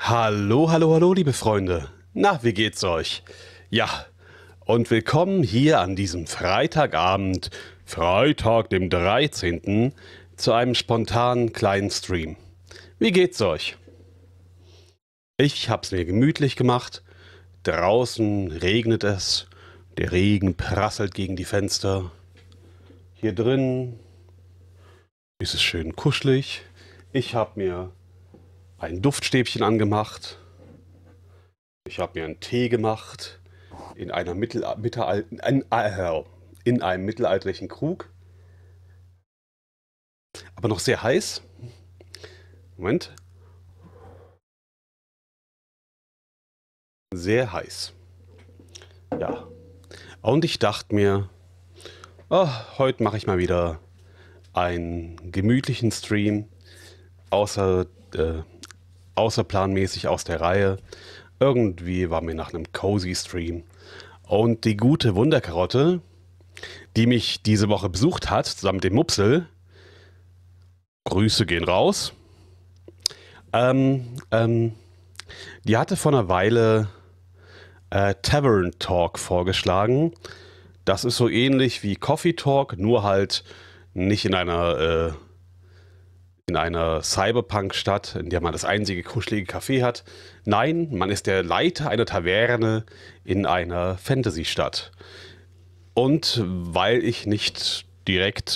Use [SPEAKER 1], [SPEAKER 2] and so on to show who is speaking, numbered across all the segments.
[SPEAKER 1] Hallo, hallo, hallo, liebe Freunde. Na, wie geht's euch? Ja, und willkommen hier an diesem Freitagabend, Freitag, dem 13., zu einem spontanen kleinen Stream. Wie geht's euch? Ich hab's mir gemütlich gemacht. Draußen regnet es. Der Regen prasselt gegen die Fenster. Hier drin ist es schön kuschelig. Ich habe mir ein Duftstäbchen angemacht. Ich habe mir einen Tee gemacht in einer in einem mittelalterlichen Krug, aber noch sehr heiß. Moment, sehr heiß. Ja, und ich dachte mir, oh, heute mache ich mal wieder einen gemütlichen Stream, außer, außerplanmäßig aus der Reihe. Irgendwie war mir nach einem cozy Stream. Und die gute Wunderkarotte, die mich diese Woche besucht hat, zusammen mit dem Mupsel, Grüße gehen raus. Die hatte vor einer Weile Tavern Talk vorgeschlagen. Das ist so ähnlich wie Coffee Talk, nur halt nicht in einer Cyberpunk-Stadt, in der man das einzige kuschelige Café hat. Nein, man ist der Leiter einer Taverne in einer Fantasy-Stadt. Und weil ich nicht direkt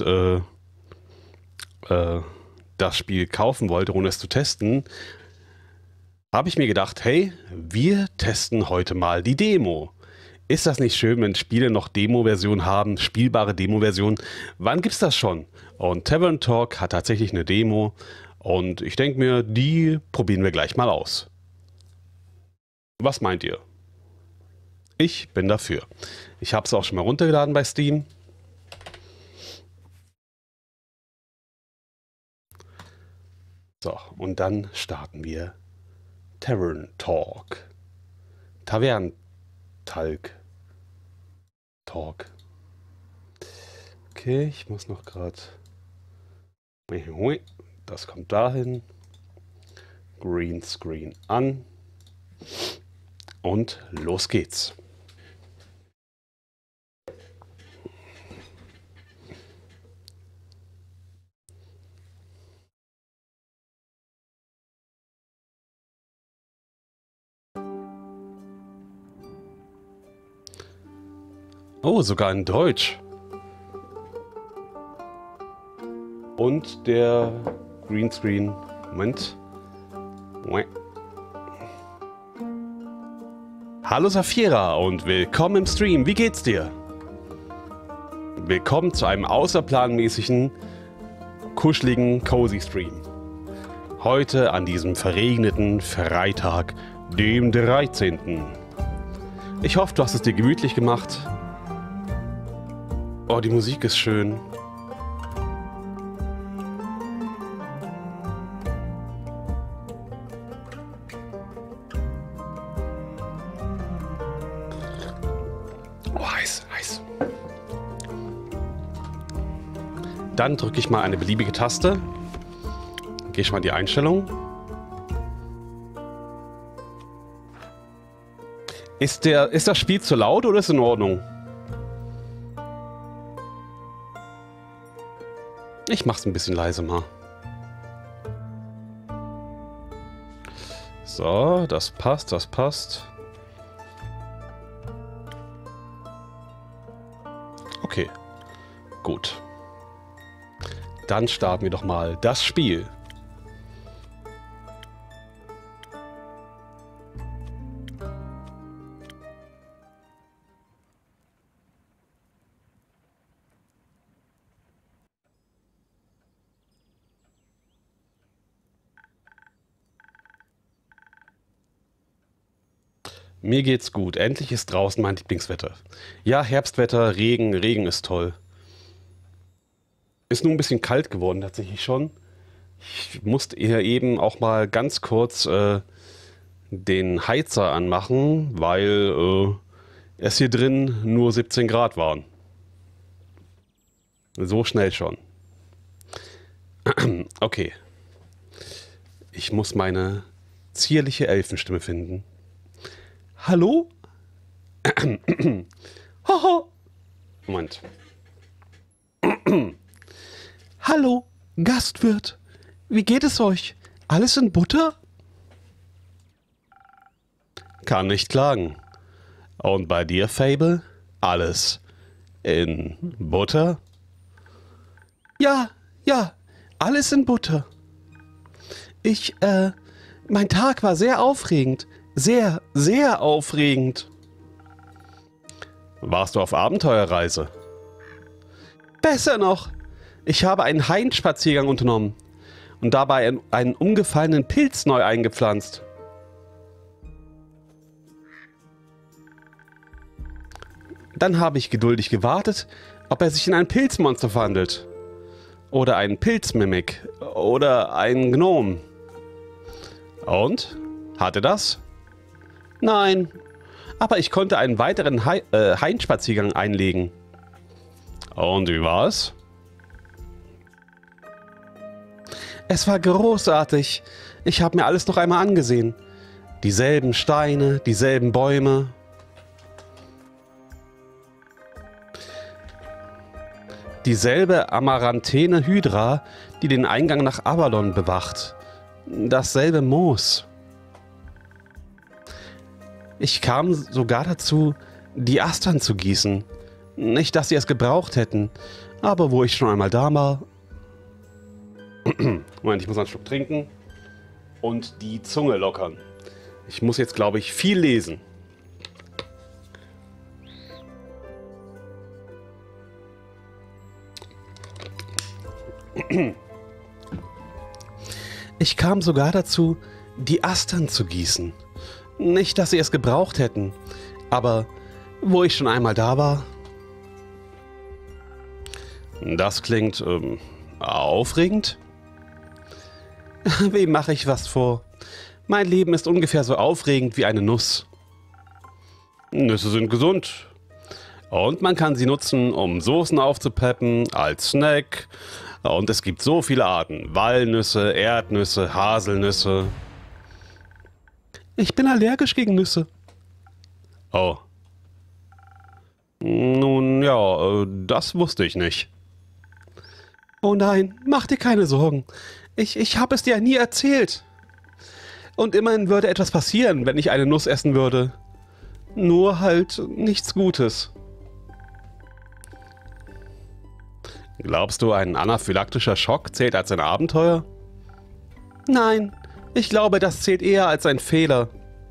[SPEAKER 1] das Spiel kaufen wollte, ohne es zu testen, habe ich mir gedacht, hey, wir testen heute mal die Demo. Ist das nicht schön, wenn Spiele noch Demo-Versionen haben, spielbare Demo-Versionen? Wann gibt's das schon? Und Tavern Talk hat tatsächlich eine Demo und ich denke mir, die probieren wir gleich mal aus. Was meint ihr? Ich bin dafür. Ich habe es auch schon mal runtergeladen bei Steam. So, und dann starten wir Tavern Talk. Taverntalk. Talk. Okay, ich muss noch gerade. Das kommt dahin. Greenscreen an. Und los geht's. Oh, sogar in Deutsch. Und der Greenscreen. Moment. Hallo Saphira und willkommen im Stream. Wie geht's dir? Willkommen zu einem außerplanmäßigen, kuscheligen, cozy Stream. Heute an diesem verregneten Freitag, dem 13. Ich hoffe, du hast es dir gemütlich gemacht. Oh, die Musik ist schön. Oh, heiß, heiß. Dann drücke ich mal eine beliebige Taste. Gehe ich mal in die Einstellung. Ist das Spiel zu laut oder ist es in Ordnung? Ich mach's ein bisschen leiser mal. So, das passt, das passt. Okay, gut. Dann starten wir doch mal das Spiel. Mir geht's gut. Endlich ist draußen mein Lieblingswetter. Ja, Herbstwetter, Regen, Regen ist toll. Ist nur ein bisschen kalt geworden tatsächlich schon. Ich musste hier eben auch mal ganz kurz den Heizer anmachen, weil es hier drin nur 17 Grad waren. So schnell schon. Okay. Ich muss meine zierliche Elfenstimme finden. Hallo? Haha. Moment. Hallo, Gastwirt. Wie geht es euch? Alles in Butter? Kann nicht klagen. Und bei dir, Fable? Alles in Butter? Ja, alles in Butter. Mein Tag war sehr aufregend. Sehr, sehr aufregend. Warst du auf Abenteuerreise? Besser noch. Ich habe einen Hainspaziergang unternommen und dabei einen umgefallenen Pilz neu eingepflanzt. Dann habe ich geduldig gewartet, ob er sich in ein Pilzmonster verwandelt. Oder einen Pilzmimik. Oder einen Gnom. Und? Hatte das? Nein. Aber ich konnte einen weiteren Hainspaziergang einlegen. Und wie war es? Es war großartig. Ich habe mir alles noch einmal angesehen. Dieselben Steine, dieselben Bäume. Dieselbe amaranthine Hydra, die den Eingang nach Avalon bewacht. Dasselbe Moos. Ich kam sogar dazu, die Astern zu gießen. Nicht, dass sie es gebraucht hätten, aber wo ich schon einmal da war... Moment, ich muss einen Schluck trinken und die Zunge lockern. Ich muss jetzt, glaube ich, viel lesen. Ich kam sogar dazu, die Astern zu gießen. Nicht, dass sie es gebraucht hätten, aber wo ich schon einmal da war... Das klingt aufregend. Wem mache ich was vor? Mein Leben ist ungefähr so aufregend wie eine Nuss. Nüsse sind gesund. Und man kann sie nutzen, um Soßen aufzupeppen, als Snack. Und es gibt so viele Arten. Walnüsse, Erdnüsse, Haselnüsse. Ich bin allergisch gegen Nüsse. Oh. Nun ja, das wusste ich nicht. Oh nein, mach dir keine Sorgen. Ich habe es dir nie erzählt. Und immerhin würde etwas passieren, wenn ich eine Nuss essen würde. Nur halt nichts Gutes. Glaubst du, ein anaphylaktischer Schock zählt als ein Abenteuer? Nein, ich glaube, das zählt eher als ein Fehler.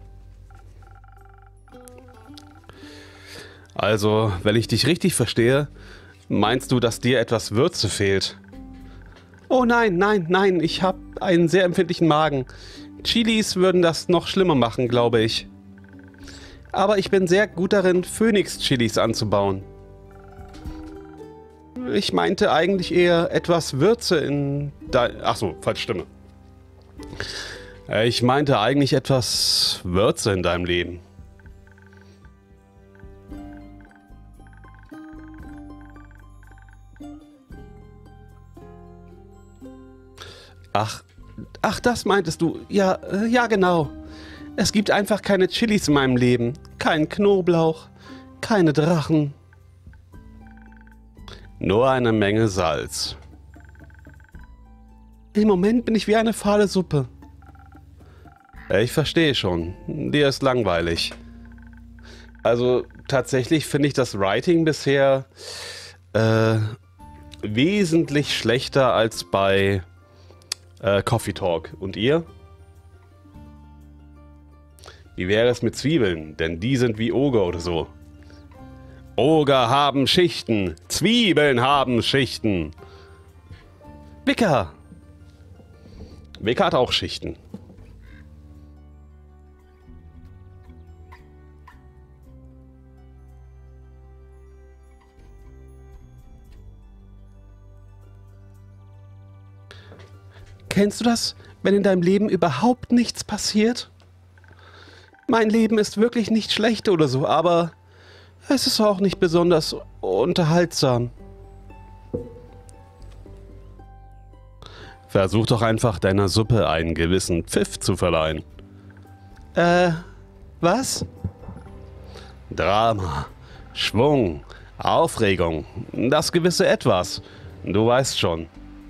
[SPEAKER 1] Also, wenn ich dich richtig verstehe, meinst du, dass dir etwas Würze fehlt? Oh nein, ich habe einen sehr empfindlichen Magen. Chilis würden das noch schlimmer machen, glaube ich. Aber ich bin sehr gut darin, Phoenix-Chilis anzubauen. Ich meinte eigentlich eher etwas Würze in Achso, falsche Stimme. Ich meinte eigentlich etwas Würze in deinem Leben. Ach, das meintest du. Ja, genau. Es gibt einfach keine Chilis in meinem Leben. Kein Knoblauch, keine Drachen. Nur eine Menge Salz. Im Moment bin ich wie eine fahle Suppe. Ich verstehe schon. Dir ist langweilig. Also tatsächlich finde ich das Writing bisher wesentlich schlechter als bei Coffee Talk. Und ihr? Wie wäre es mit Zwiebeln? Denn die sind wie Oger oder so. Oger haben Schichten. Zwiebeln haben Schichten. Wicker. Wicker hat auch Schichten. Kennst du das, wenn in deinem Leben überhaupt nichts passiert? Mein Leben ist wirklich nicht schlecht oder so, aber es ist auch nicht besonders unterhaltsam. Versuch doch einfach deiner Suppe einen gewissen Pfiff zu verleihen. Was? Drama, Schwung, Aufregung, das gewisse Etwas. Du weißt schon.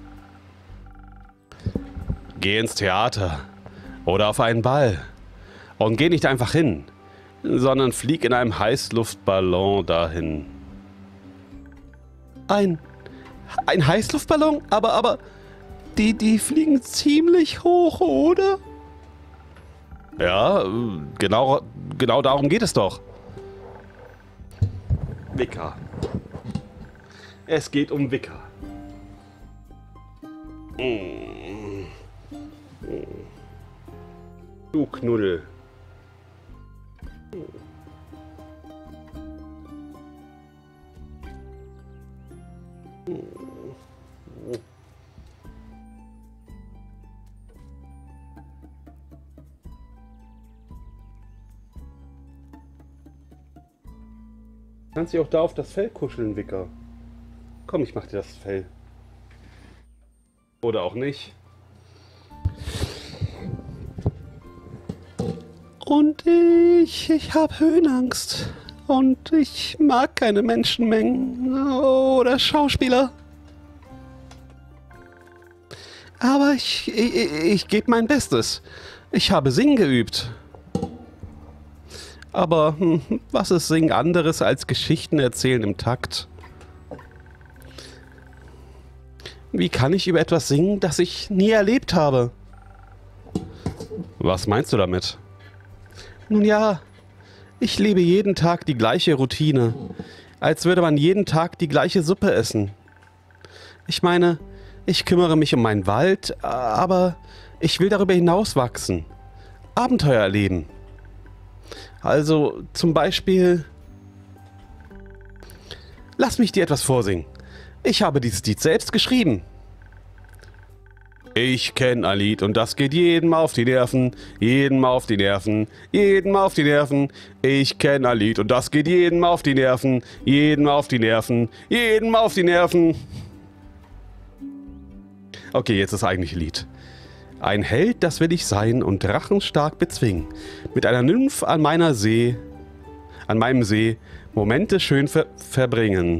[SPEAKER 1] Geh ins Theater oder auf einen Ball und geh nicht einfach hin, sondern flieg in einem Heißluftballon dahin. Ein Heißluftballon? Aber die fliegen ziemlich hoch, oder? Ja, genau darum geht es doch. Wicker. Es geht um Wicker. Du Knuddel. Kannst du auch da auf das Fell kuscheln, Wicker? Komm, ich mach dir das Fell. Oder auch nicht. Und ich habe Höhenangst. Und ich mag keine Menschenmengen oder Schauspieler. Aber ich gebe mein Bestes. Ich habe Singen geübt. Aber was ist Singen anderes als Geschichten erzählen im Takt? Wie kann ich über etwas singen, das ich nie erlebt habe? Was meinst du damit? Nun ja, ich lebe jeden Tag die gleiche Routine, als würde man jeden Tag die gleiche Suppe essen. Ich meine, ich kümmere mich um meinen Wald, aber ich will darüber hinaus wachsen, Abenteuer erleben. Also zum Beispiel... Lass mich dir etwas vorsingen. Ich habe dieses Lied selbst geschrieben. Ich kenne ein Lied und das geht jedem auf die Nerven, jedem auf die Nerven, jedem auf die Nerven. Ich kenne ein Lied und das geht jedem auf die Nerven, jedem auf die Nerven, jedem auf die Nerven. Okay, jetzt das eigentliche Lied. Ein Held, das will ich sein und Drachen stark bezwingen. Mit einer Nymph an meinem See, Momente schön verbringen.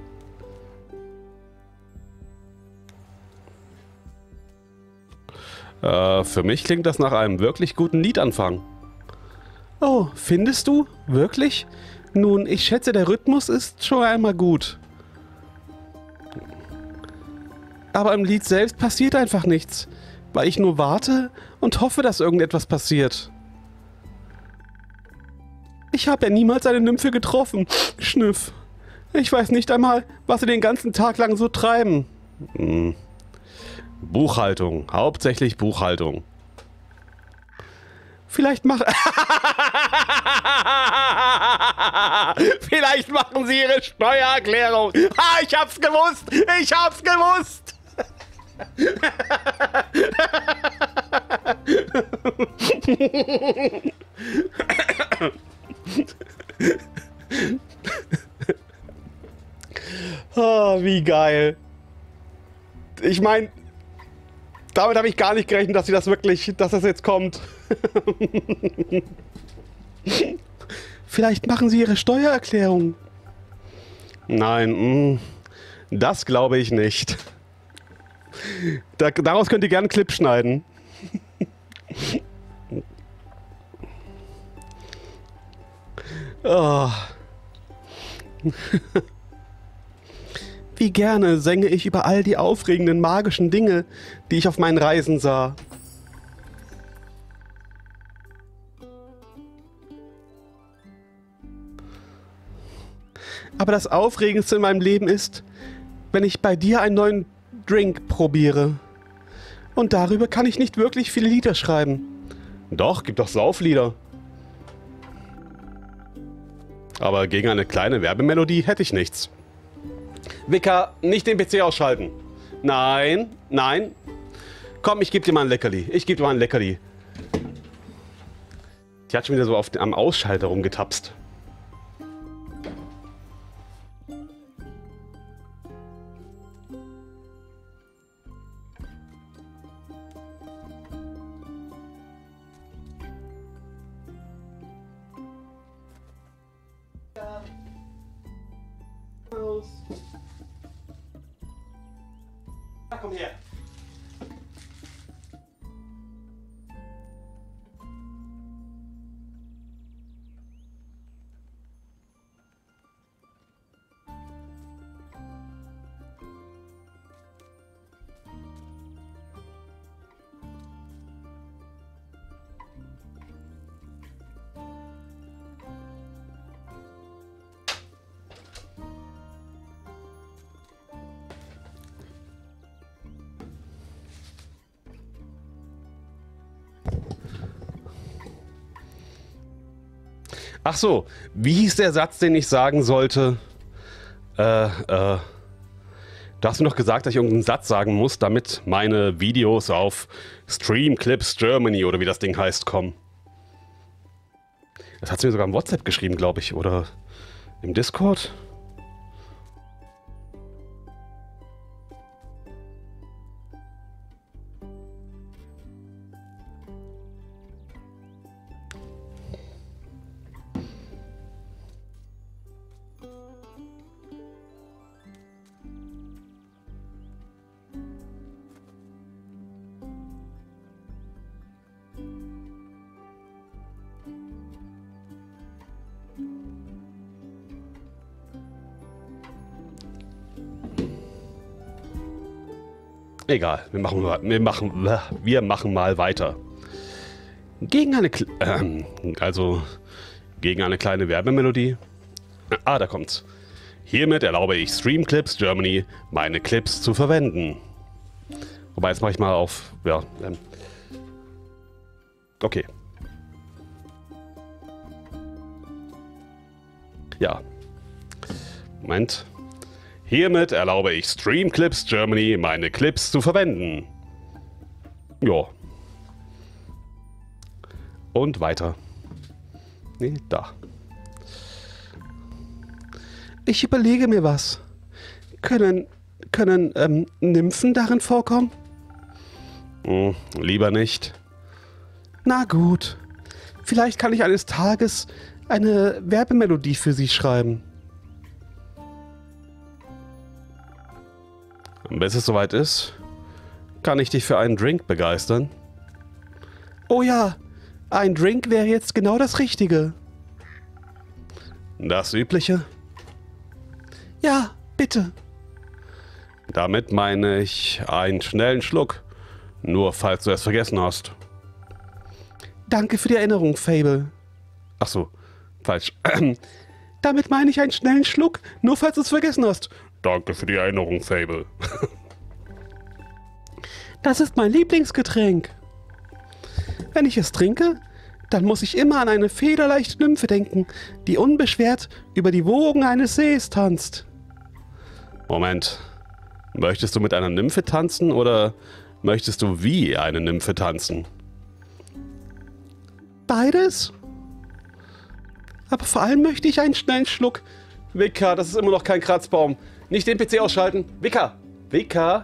[SPEAKER 1] Für mich klingt das nach einem wirklich guten Liedanfang. Oh, findest du? Wirklich? Nun, ich schätze, der Rhythmus ist schon einmal gut. Aber im Lied selbst passiert einfach nichts, weil ich nur warte und hoffe, dass irgendetwas passiert. Ich habe ja niemals eine Nymphe getroffen. Schnüff. Ich weiß nicht einmal, was sie den ganzen Tag lang so treiben. Buchhaltung. Hauptsächlich Buchhaltung. Vielleicht machen Sie Ihre Steuererklärung. Ah, ich hab's gewusst. Ich hab's gewusst. Oh, wie geil. Ich meine, damit habe ich gar nicht gerechnet, dass das jetzt kommt. Vielleicht machen Sie Ihre Steuererklärung. Nein, das glaube ich nicht. Daraus könnt ihr gerne einen Clip schneiden. Oh. Wie gerne sänge ich über all die aufregenden magischen Dinge, die ich auf meinen Reisen sah. Aber das Aufregendste in meinem Leben ist, wenn ich bei dir einen neuen Drink probiere. Und darüber kann ich nicht wirklich viele Lieder schreiben. Doch, gibt doch Sauflieder. Aber gegen eine kleine Werbemelodie hätte ich nichts. Wicker, nicht den PC ausschalten. Nein, nein. Komm, ich gebe dir mal ein Leckerli. Die hat schon wieder so am Ausschalter rumgetapst. Los. Na, komm her. Ach so, wie hieß der Satz, den ich sagen sollte? Du hast mir noch gesagt, dass ich irgendeinen Satz sagen muss, damit meine Videos auf Streamclips Germany oder wie das Ding heißt kommen. Das hat sie mir sogar im WhatsApp geschrieben, glaube ich, oder im Discord. Egal, wir machen mal weiter. Gegen eine kleine Werbemelodie. Ah, da kommt's. Hiermit erlaube ich Streamclips Germany, meine Clips zu verwenden. Wobei, jetzt mache ich mal auf... Ja, okay. Ja. Moment. Hiermit erlaube ich Streamclips Germany, meine Clips zu verwenden. Ja. Und weiter. Nee, da. Ich überlege mir was. Können Nymphen darin vorkommen? Lieber nicht. Na gut. Vielleicht kann ich eines Tages eine Werbemelodie für sie schreiben. Bis es soweit ist, kann ich dich für einen Drink begeistern. Oh ja, ein Drink wäre jetzt genau das Richtige. Das Übliche? Ja, bitte. Damit meine ich einen schnellen Schluck, nur falls du es vergessen hast. Danke für die Erinnerung, Fable. Ach so, falsch. Damit meine ich einen schnellen Schluck, nur falls du es vergessen hast. Danke für die Erinnerung, Fable. Das ist mein Lieblingsgetränk. Wenn ich es trinke, dann muss ich immer an eine federleichte Nymphe denken, die unbeschwert über die Wogen eines Sees tanzt. Moment. Möchtest du mit einer Nymphe tanzen oder möchtest du wie eine Nymphe tanzen? Beides. Aber vor allem möchte ich einen schnellen Schluck. Wicker, das ist immer noch kein Kratzbaum. Nicht den PC ausschalten. Wicker! Wicker!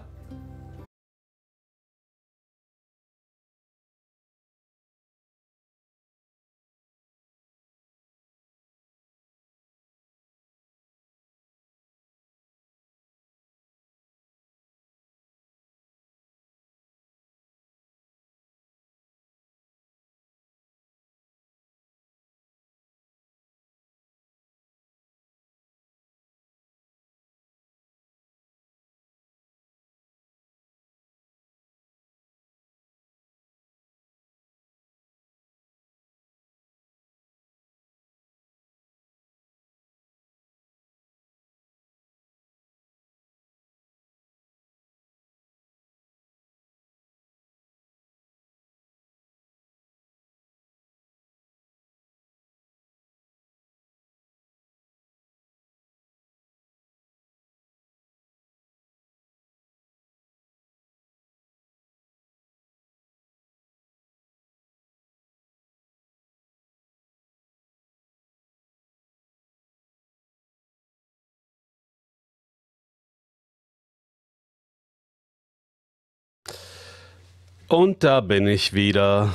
[SPEAKER 1] Und da bin ich wieder.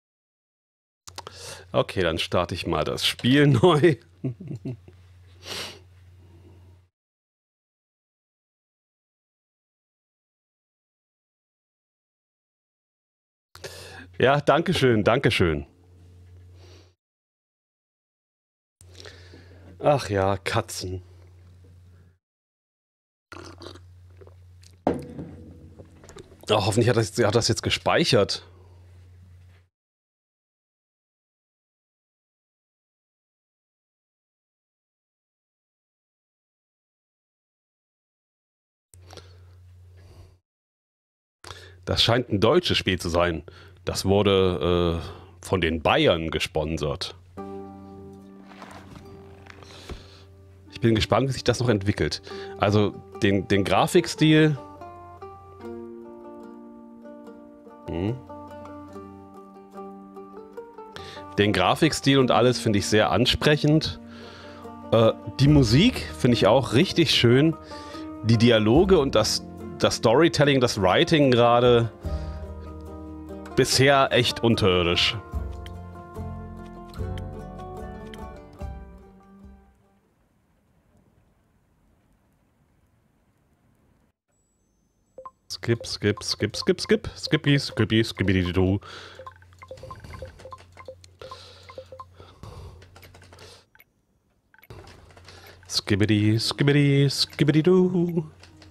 [SPEAKER 1] Okay, dann starte ich mal das Spiel neu. Ja, danke schön, danke schön. Ach ja, Katzen. Oh, hoffentlich hat das jetzt gespeichert. Das scheint ein deutsches Spiel zu sein. Das wurde von den Bayern gesponsert. Ich bin gespannt, wie sich das noch entwickelt. Also den Grafikstil... Den Grafikstil und alles finde ich sehr ansprechend. Die Musik finde ich auch richtig schön. Die Dialoge und das Storytelling, das Writing gerade bisher echt unterirdisch. Skip, skip, skip, skip, skip, skippy, skippy, skippy-doo. Skibbidi, skibbidi, skibbidi-doo.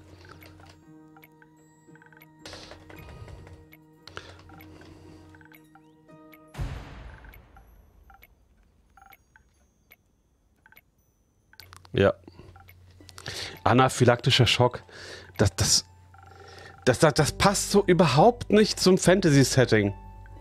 [SPEAKER 1] Ja. Anaphylaktischer Schock. Das passt so überhaupt nicht zum Fantasy-Setting.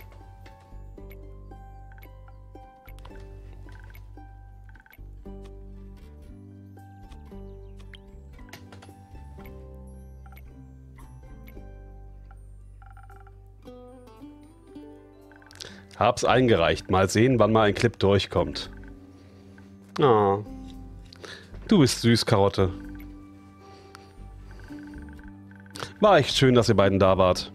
[SPEAKER 1] Hab's eingereicht. Mal sehen, wann mal ein Clip durchkommt. Ah. Du bist süß, Karotte. War echt schön, dass ihr beiden da wart.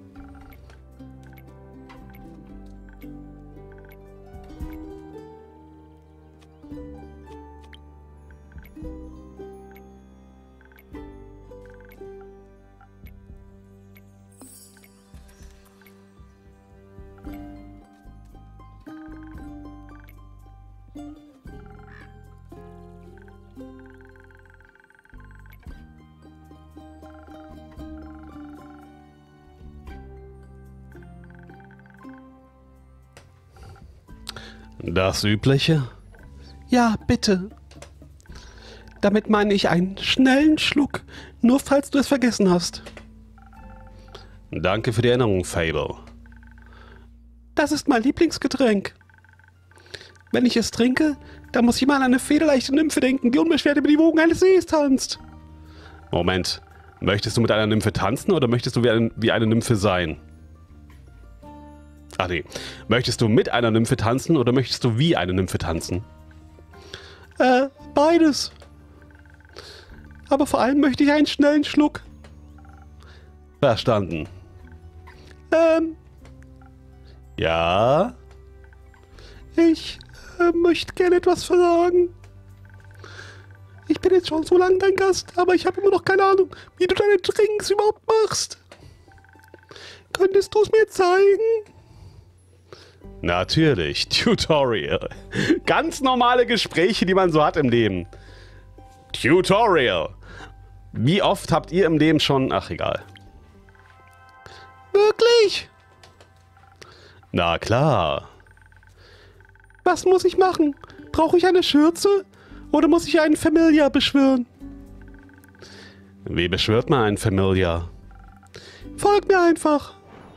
[SPEAKER 1] Das Übliche? Ja, bitte. Damit meine ich einen schnellen Schluck, nur falls du es vergessen hast. Danke für die Erinnerung, Fable. Das ist mein Lieblingsgetränk. Wenn ich es trinke, dann muss ich mal an eine federleichte Nymphe denken, die unbeschwert über die Wogen eines Sees tanzt. Moment, möchtest du mit einer Nymphe tanzen oder möchtest du wie eine Nymphe sein? Ach nee. Möchtest du mit einer Nymphe tanzen oder möchtest du wie eine Nymphe tanzen? Beides. Aber vor allem möchte ich einen schnellen Schluck. Verstanden. Ja? Ich möchte gerne etwas fragen. Ich bin jetzt schon so lange dein Gast, aber ich habe immer noch keine Ahnung, wie du deine Drinks überhaupt machst. Könntest du es mir zeigen? Natürlich, Tutorial. Ganz normale Gespräche, die man so hat im Leben. Tutorial. Wie oft habt ihr im Leben schon... Ach, egal. Wirklich? Na klar. Was muss ich machen? Brauche ich eine Schürze? Oder muss ich einen Familiar beschwören? Wie beschwört man einen Familiar? Folgt mir einfach.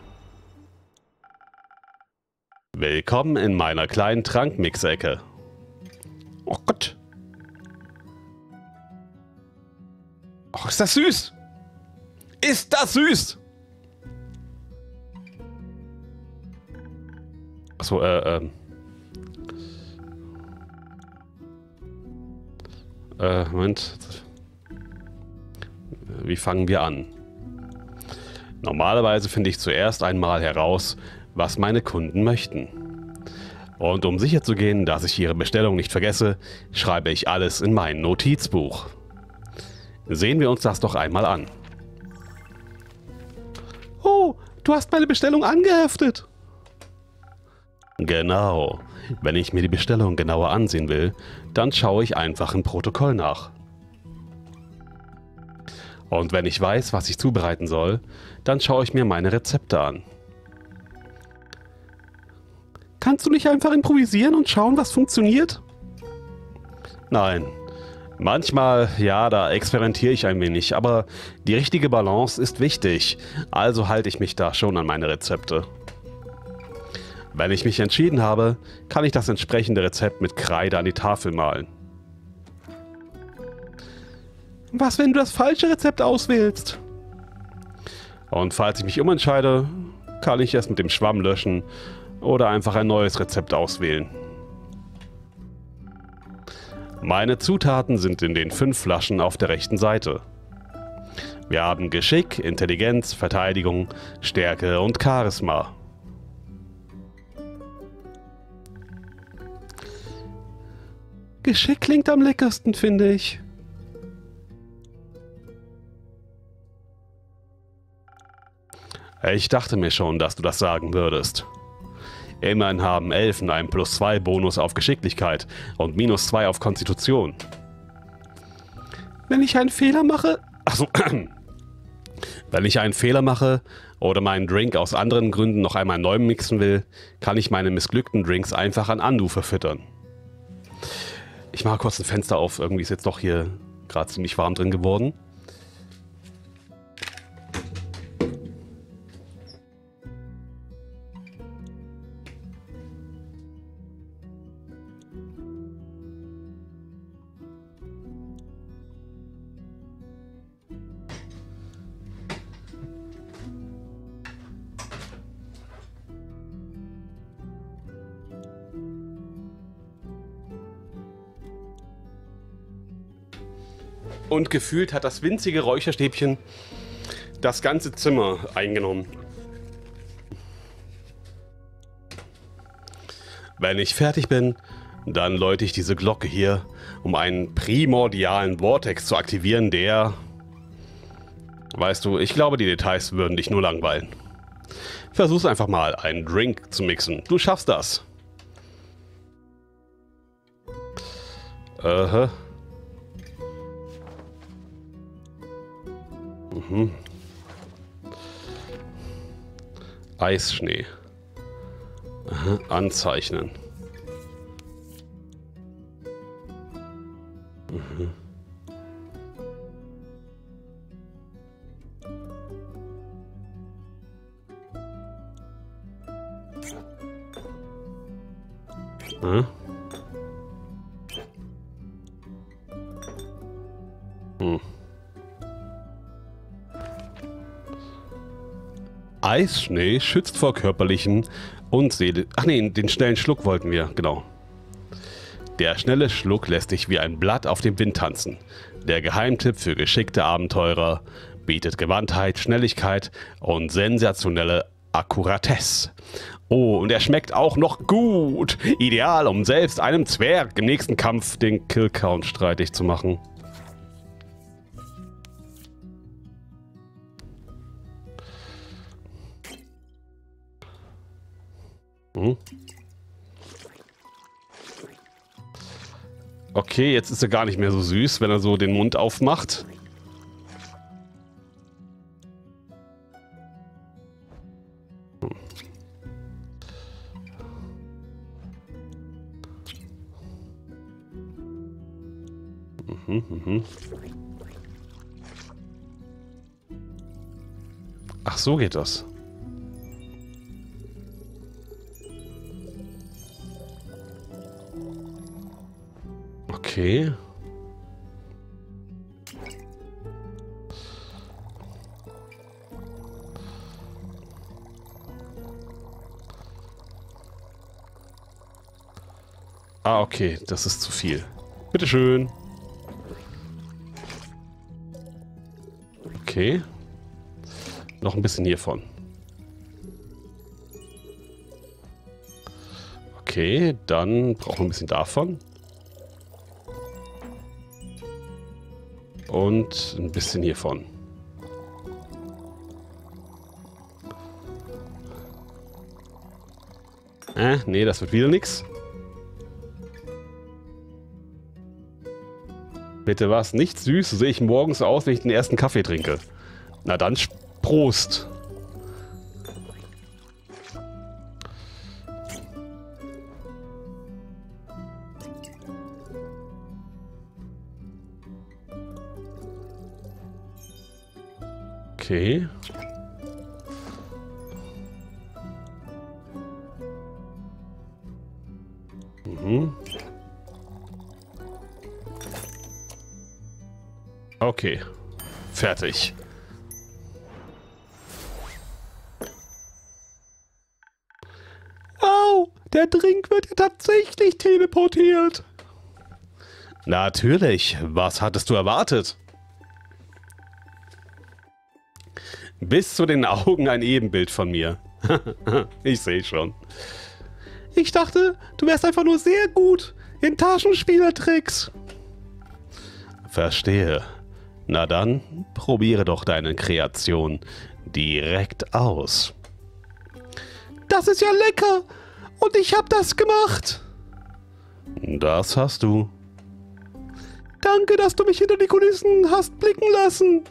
[SPEAKER 1] Willkommen in meiner kleinen Trankmix-Ecke. Oh Gott. Oh, ist das süß. Ist das süß. Achso, Moment. Wie fangen wir an? Normalerweise finde ich zuerst einmal heraus, was meine Kunden möchten. Und um sicher zu gehen, dass ich ihre Bestellung nicht vergesse, schreibe ich alles in mein Notizbuch. Sehen wir uns das doch einmal an. Oh, du hast meine Bestellung angeheftet. Genau. Wenn ich mir die Bestellung genauer ansehen will, dann schaue ich einfach im Protokoll nach. Und wenn ich weiß, was ich zubereiten soll, dann schaue ich mir meine Rezepte an. Kannst du nicht einfach improvisieren und schauen, was funktioniert? Nein. Manchmal, ja, da experimentiere ich ein wenig, aber die richtige Balance ist wichtig, also halte ich mich da schon an meine Rezepte. Wenn ich mich entschieden habe, kann ich das entsprechende Rezept mit Kreide an die Tafel malen. Was, wenn du das falsche Rezept auswählst? Und falls ich mich umentscheide, kann ich es mit dem Schwamm löschen oder einfach ein neues Rezept auswählen. Meine Zutaten sind in den 5 Flaschen auf der rechten Seite. Wir haben Geschick, Intelligenz, Verteidigung, Stärke und Charisma. Geschick klingt am leckersten, finde ich. Ich dachte mir schon, dass du das sagen würdest. Immerhin haben Elfen einen +2 Bonus auf Geschicklichkeit und -2 auf Konstitution. Wenn ich einen Fehler mache... Achso. Wenn ich einen Fehler mache oder meinen Drink aus anderen Gründen noch einmal neu mixen will, kann ich meine missglückten Drinks einfach an Andu verfüttern. Ich mache kurz ein Fenster auf, irgendwie ist jetzt doch hier gerade ziemlich warm drin geworden. Und gefühlt hat das winzige Räucherstäbchen das ganze Zimmer eingenommen. Wenn ich fertig bin, dann läute ich diese Glocke hier, um einen primordialen Vortex zu aktivieren, der... Weißt du, ich glaube, die Details würden dich nur langweilen. Versuch's einfach mal, einen Drink zu mixen. Du schaffst das. Eisschnee. Aha. Anzeichnen. Eisschnee schützt vor körperlichen und Seele... Ach nee, den schnellen Schluck wollten wir, genau. Der schnelle Schluck lässt dich wie ein Blatt auf dem Wind tanzen. Der Geheimtipp für geschickte Abenteurer bietet Gewandtheit, Schnelligkeit und sensationelle Akkuratesse. Oh, und er schmeckt auch noch gut. Ideal, um selbst einem Zwerg im nächsten Kampf den Killcount streitig zu machen. Okay, jetzt ist er gar nicht mehr so süß, wenn er so den Mund aufmacht. Ach, so geht das. Okay. Ah, okay, das ist zu viel. Bitteschön. Okay. Noch ein bisschen hiervon. Okay, dann brauchen wir ein bisschen davon. Und ein bisschen hiervon. Nee, das wird wieder nix. Bitte was? Nicht süß? So sehe ich morgens aus, wenn ich den ersten Kaffee trinke. Na dann, Prost. Okay. Okay. Fertig. Au, der Drink wird ja tatsächlich teleportiert. Natürlich. Was hattest du erwartet? Bis zu den Augen ein Ebenbild von mir. Ich sehe schon. Ich dachte, du wärst einfach nur sehr gut in Taschenspielertricks. Verstehe. Na dann, probiere doch deine Kreation direkt aus. Das ist ja lecker. Und ich hab das gemacht. Das hast du. Danke, dass du mich hinter die Kulissen hast blicken lassen.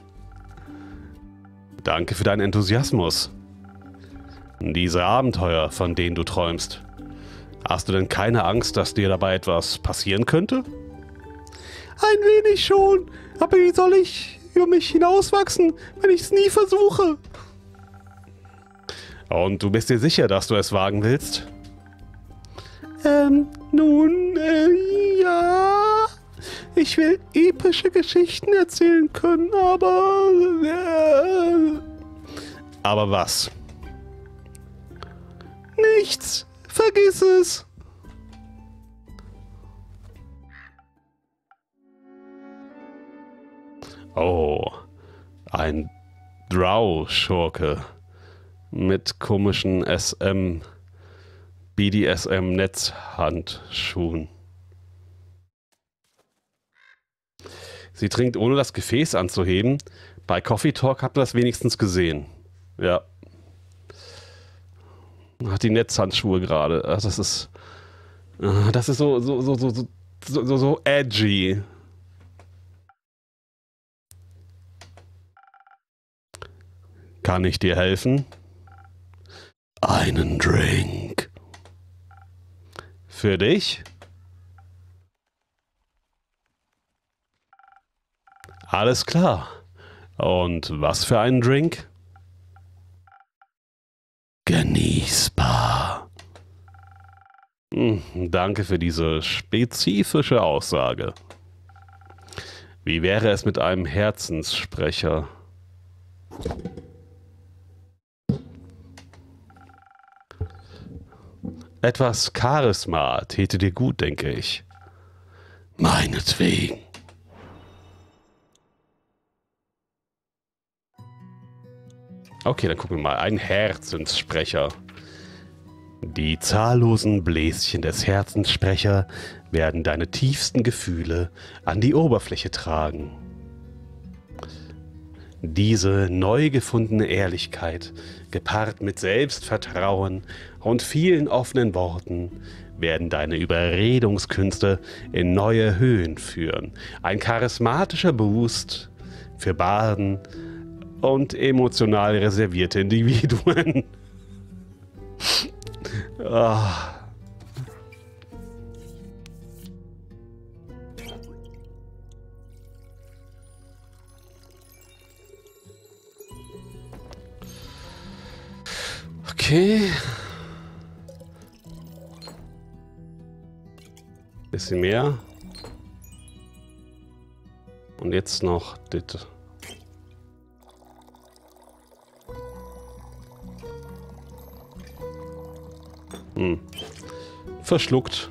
[SPEAKER 1] Danke für deinen Enthusiasmus. Diese Abenteuer, von denen du träumst. Hast du denn keine Angst, dass dir dabei etwas passieren könnte? Ein wenig schon. Aber wie soll ich über mich hinauswachsen, wenn ich es nie versuche? Und du bist dir sicher, dass du es wagen willst? Ja. Ich will epische Geschichten erzählen können, aber... Aber was? Nichts. Vergiss es. Oh, ein Drow-Schurke mit komischen BDSM-Netzhandschuhen. Sie trinkt ohne das Gefäß anzuheben. Bei Coffee Talk habt ihr das wenigstens gesehen. Ja. Hat die Netzhandschuhe gerade. Das ist so edgy. Kann ich dir helfen? Einen Drink. Für dich? Alles klar. Und was für einen Drink? Genießbar. Danke für diese spezifische Aussage. Wie wäre es mit einem Herzenssprecher? Etwas Charisma täte dir gut, denke ich. Meinetwegen. Okay, dann gucken wir mal. Ein Herzenssprecher. Die zahllosen Bläschen des Herzenssprecher werden deine tiefsten Gefühle an die Oberfläche tragen. Diese neu gefundene Ehrlichkeit, gepaart mit Selbstvertrauen und vielen offenen Worten, werden deine Überredungskünste in neue Höhen führen. Ein charismatischer Boost für Barden und emotional reservierte Individuen. Ah. Okay. Bisschen mehr. Und jetzt noch das. Verschluckt.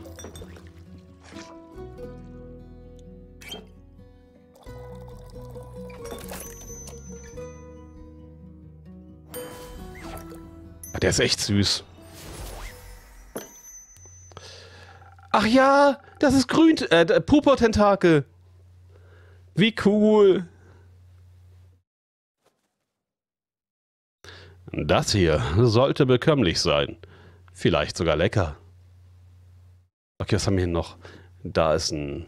[SPEAKER 1] Der ist echt süß. Ach ja, das ist Grün... Purpurtentakel. Wie cool. Das hier sollte bekömmlich sein. Vielleicht sogar lecker. Okay, was haben wir hier noch? Da ist ein...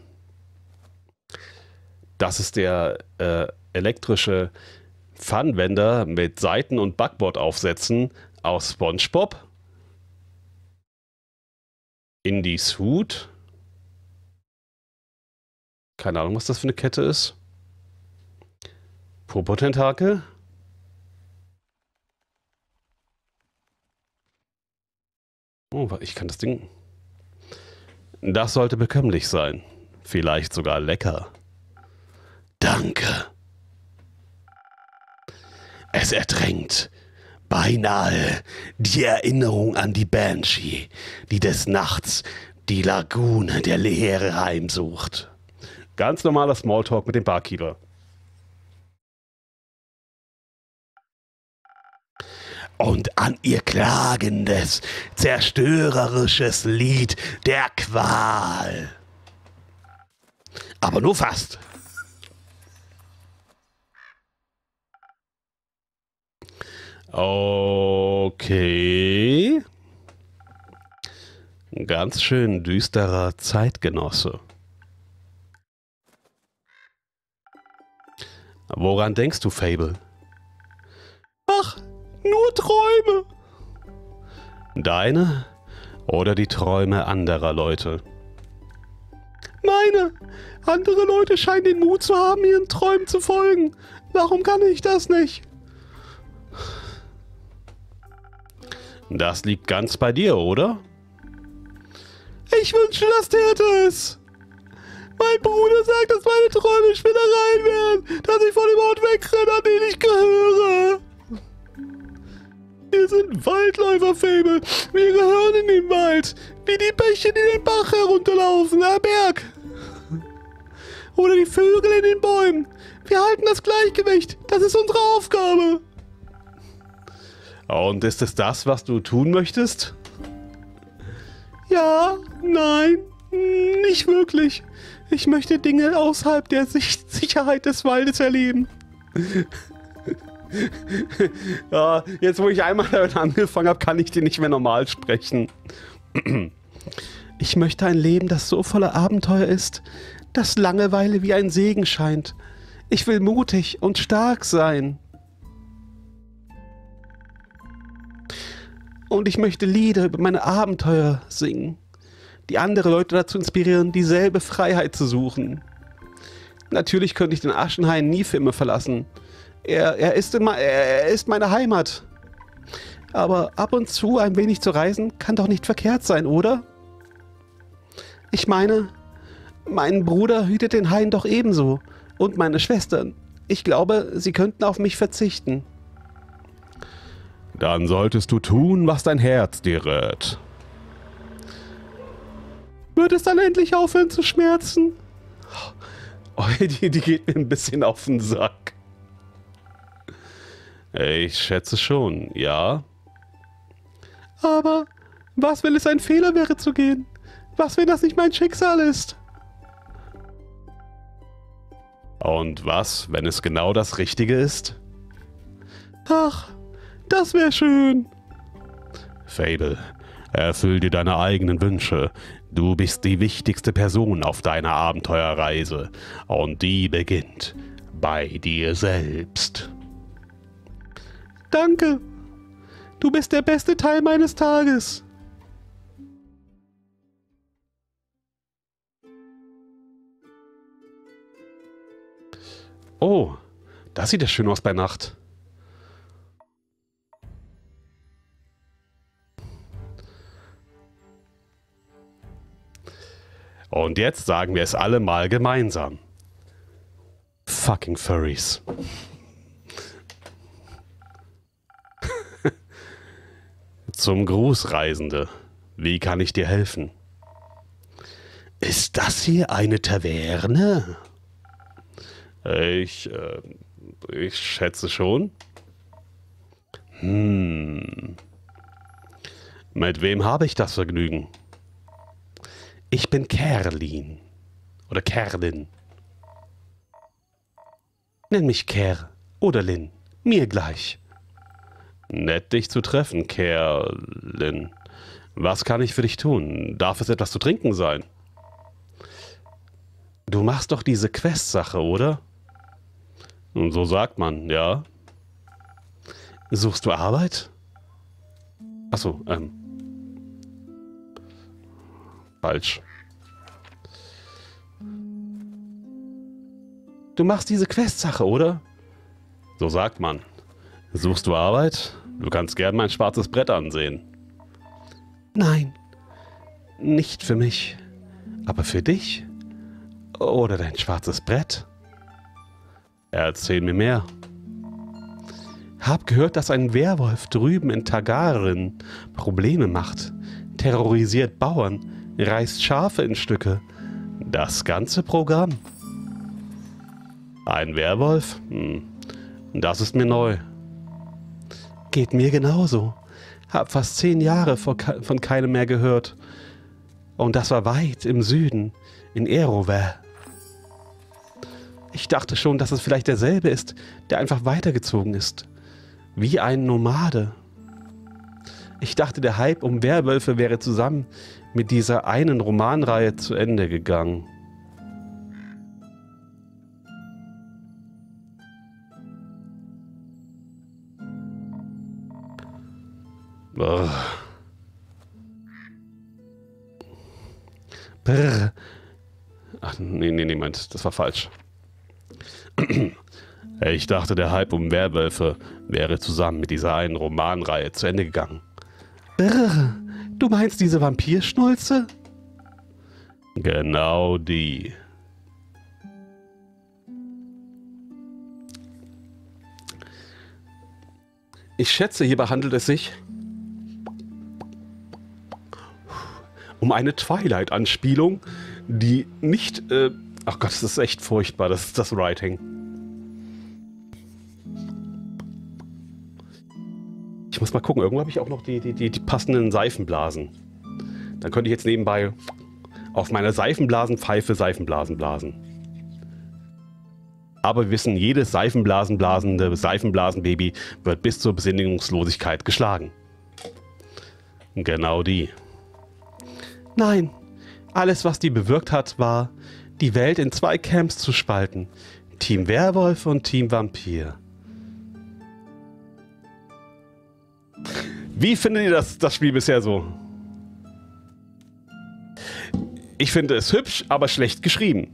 [SPEAKER 1] Das ist der elektrische Pfannenwender mit Seiten- und Backbordaufsätzen aus SpongeBob. Indies Hut. Keine Ahnung, was das für eine Kette ist. Popo-Tentakel. Oh, ich kann das Ding... Das sollte bekömmlich sein. Vielleicht sogar lecker. Danke. Es ertränkt beinahe die Erinnerung an die Banshee, die des Nachts die Lagune der Leere heimsucht. Ganz normaler Smalltalk mit dem Barkeeper. Und an ihr klagendes, zerstörerisches Lied der Qual. Aber nur fast. Okay. Ein ganz schön düsterer Zeitgenosse. Woran denkst du, Fable? Ach, nur Träume. Deine oder die Träume anderer Leute? Meine. Andere Leute scheinen den Mut zu haben, ihren Träumen zu folgen. Warum kann ich das nicht? Das liegt ganz bei dir, oder? Ich wünsche, das täte es. Mein Bruder sagt, dass meine Träume Spinnereien wären, dass ich von dem Ort wegrenne, an den ich gehöre. Wir sind Waldläufer, Fable. Wir gehören in den Wald, wie die Bäche, die den Bach herunterlaufen, der Berg. Oder die Vögel in den Bäumen. Wir halten das Gleichgewicht. Das ist unsere Aufgabe. Und ist es das, was du tun möchtest? Ja, nein, nicht wirklich. Ich möchte Dinge außerhalb der Sicherheit des Waldes erleben. Ja, jetzt wo ich einmal damit angefangen habe, kann ich dir nicht mehr normal sprechen. Ich möchte ein Leben, das so voller Abenteuer ist, dass Langeweile wie ein Segen scheint. Ich will mutig und stark sein. Und ich möchte Lieder über meine Abenteuer singen, die andere Leute dazu inspirieren, dieselbe Freiheit zu suchen. Natürlich könnte ich den Aschenhain nie für immer verlassen. Er ist meine Heimat. Aber ab und zu ein wenig zu reisen, kann doch nicht verkehrt sein, oder? Ich meine, mein Bruder hütet den Hain doch ebenso. Und meine Schwestern. Ich glaube, sie könnten auf mich verzichten. Dann solltest du tun, was dein Herz dir rät. Wird es dann endlich aufhören zu schmerzen? Oh, die geht mir ein bisschen auf den Sack. Ich schätze schon, ja. Aber was, wenn es ein Fehler wäre zu gehen? Was, wenn das nicht mein Schicksal ist? Und was, wenn es genau das Richtige ist? Ach, das wäre schön. Fable, erfüll dir deine eigenen Wünsche. Du bist die wichtigste Person auf deiner Abenteuerreise. Und die beginnt bei dir selbst. Danke. Du bist der beste Teil meines Tages. Oh, das sieht ja schön aus bei Nacht. Und jetzt sagen wir es alle mal gemeinsam. Fucking Furries. Zum Gruß, Reisende. Wie kann ich dir helfen? Ist das hier eine Taverne? Ich schätze schon. Mit wem habe ich das Vergnügen? Ich bin Kerlin. Oder Kerlin. Nenn mich Ker oder Lin. Mir gleich. Nett, dich zu treffen, Kerlin. Was kann ich für dich tun? Darf es etwas zu trinken sein? Du machst doch diese Quest-Sache, oder? So sagt man, ja. Suchst du Arbeit? Achso, falsch. Du machst diese Quest-Sache, oder? So sagt man. Suchst du Arbeit? Du kannst gern mein schwarzes Brett ansehen. Nein, nicht für mich. Aber für dich? Oder dein schwarzes Brett? Erzähl mir mehr. Hab gehört, dass ein Werwolf drüben in Tagarin Probleme macht, terrorisiert Bauern, reißt Schafe in Stücke. Das ganze Programm. Ein Werwolf? Das ist mir neu. Geht mir genauso. Hab fast 10 Jahre von keinem mehr gehört. Und das war weit im Süden, in Erover. Ich dachte schon, dass es vielleicht derselbe ist, der einfach weitergezogen ist. Wie ein Nomade. Ich dachte, der Hype um Werwölfe wäre zusammen mit dieser einen Romanreihe zu Ende gegangen. Brr. Brr. Ach, nee, Moment, das war falsch. Ich dachte, der Hype um Werwölfe wäre zusammen mit dieser einen Romanreihe zu Ende gegangen. Brr, du meinst diese Vampirschnulze? Genau die. Ich schätze, hierbei handelt es sich um eine Twilight-Anspielung, die nicht... ach Gott, das ist echt furchtbar, das ist das Writing. Ich muss mal gucken, irgendwo habe ich auch noch die passenden Seifenblasen. Dann könnte ich jetzt nebenbei auf meiner Seifenblasenpfeife Seifenblasen blasen. Aber wir wissen, jedes Seifenblasenblasende Seifenblasenbaby wird bis zur Besinnungslosigkeit geschlagen. Genau die. Nein, alles was die bewirkt hat, war, die Welt in 2 Camps zu spalten. Team Werwolf und Team Vampir. Wie findet ihr das Spiel bisher so? Ich finde es hübsch, aber schlecht geschrieben.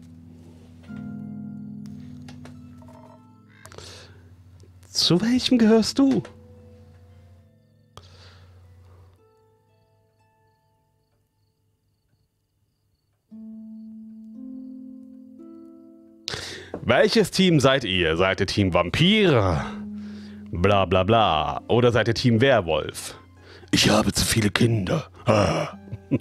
[SPEAKER 1] Zu welchem gehörst du? Welches Team seid ihr? Seid ihr Team Vampire? Bla bla bla. Oder seid ihr Team Werwolf? Ich habe zu viele Kinder. Ah.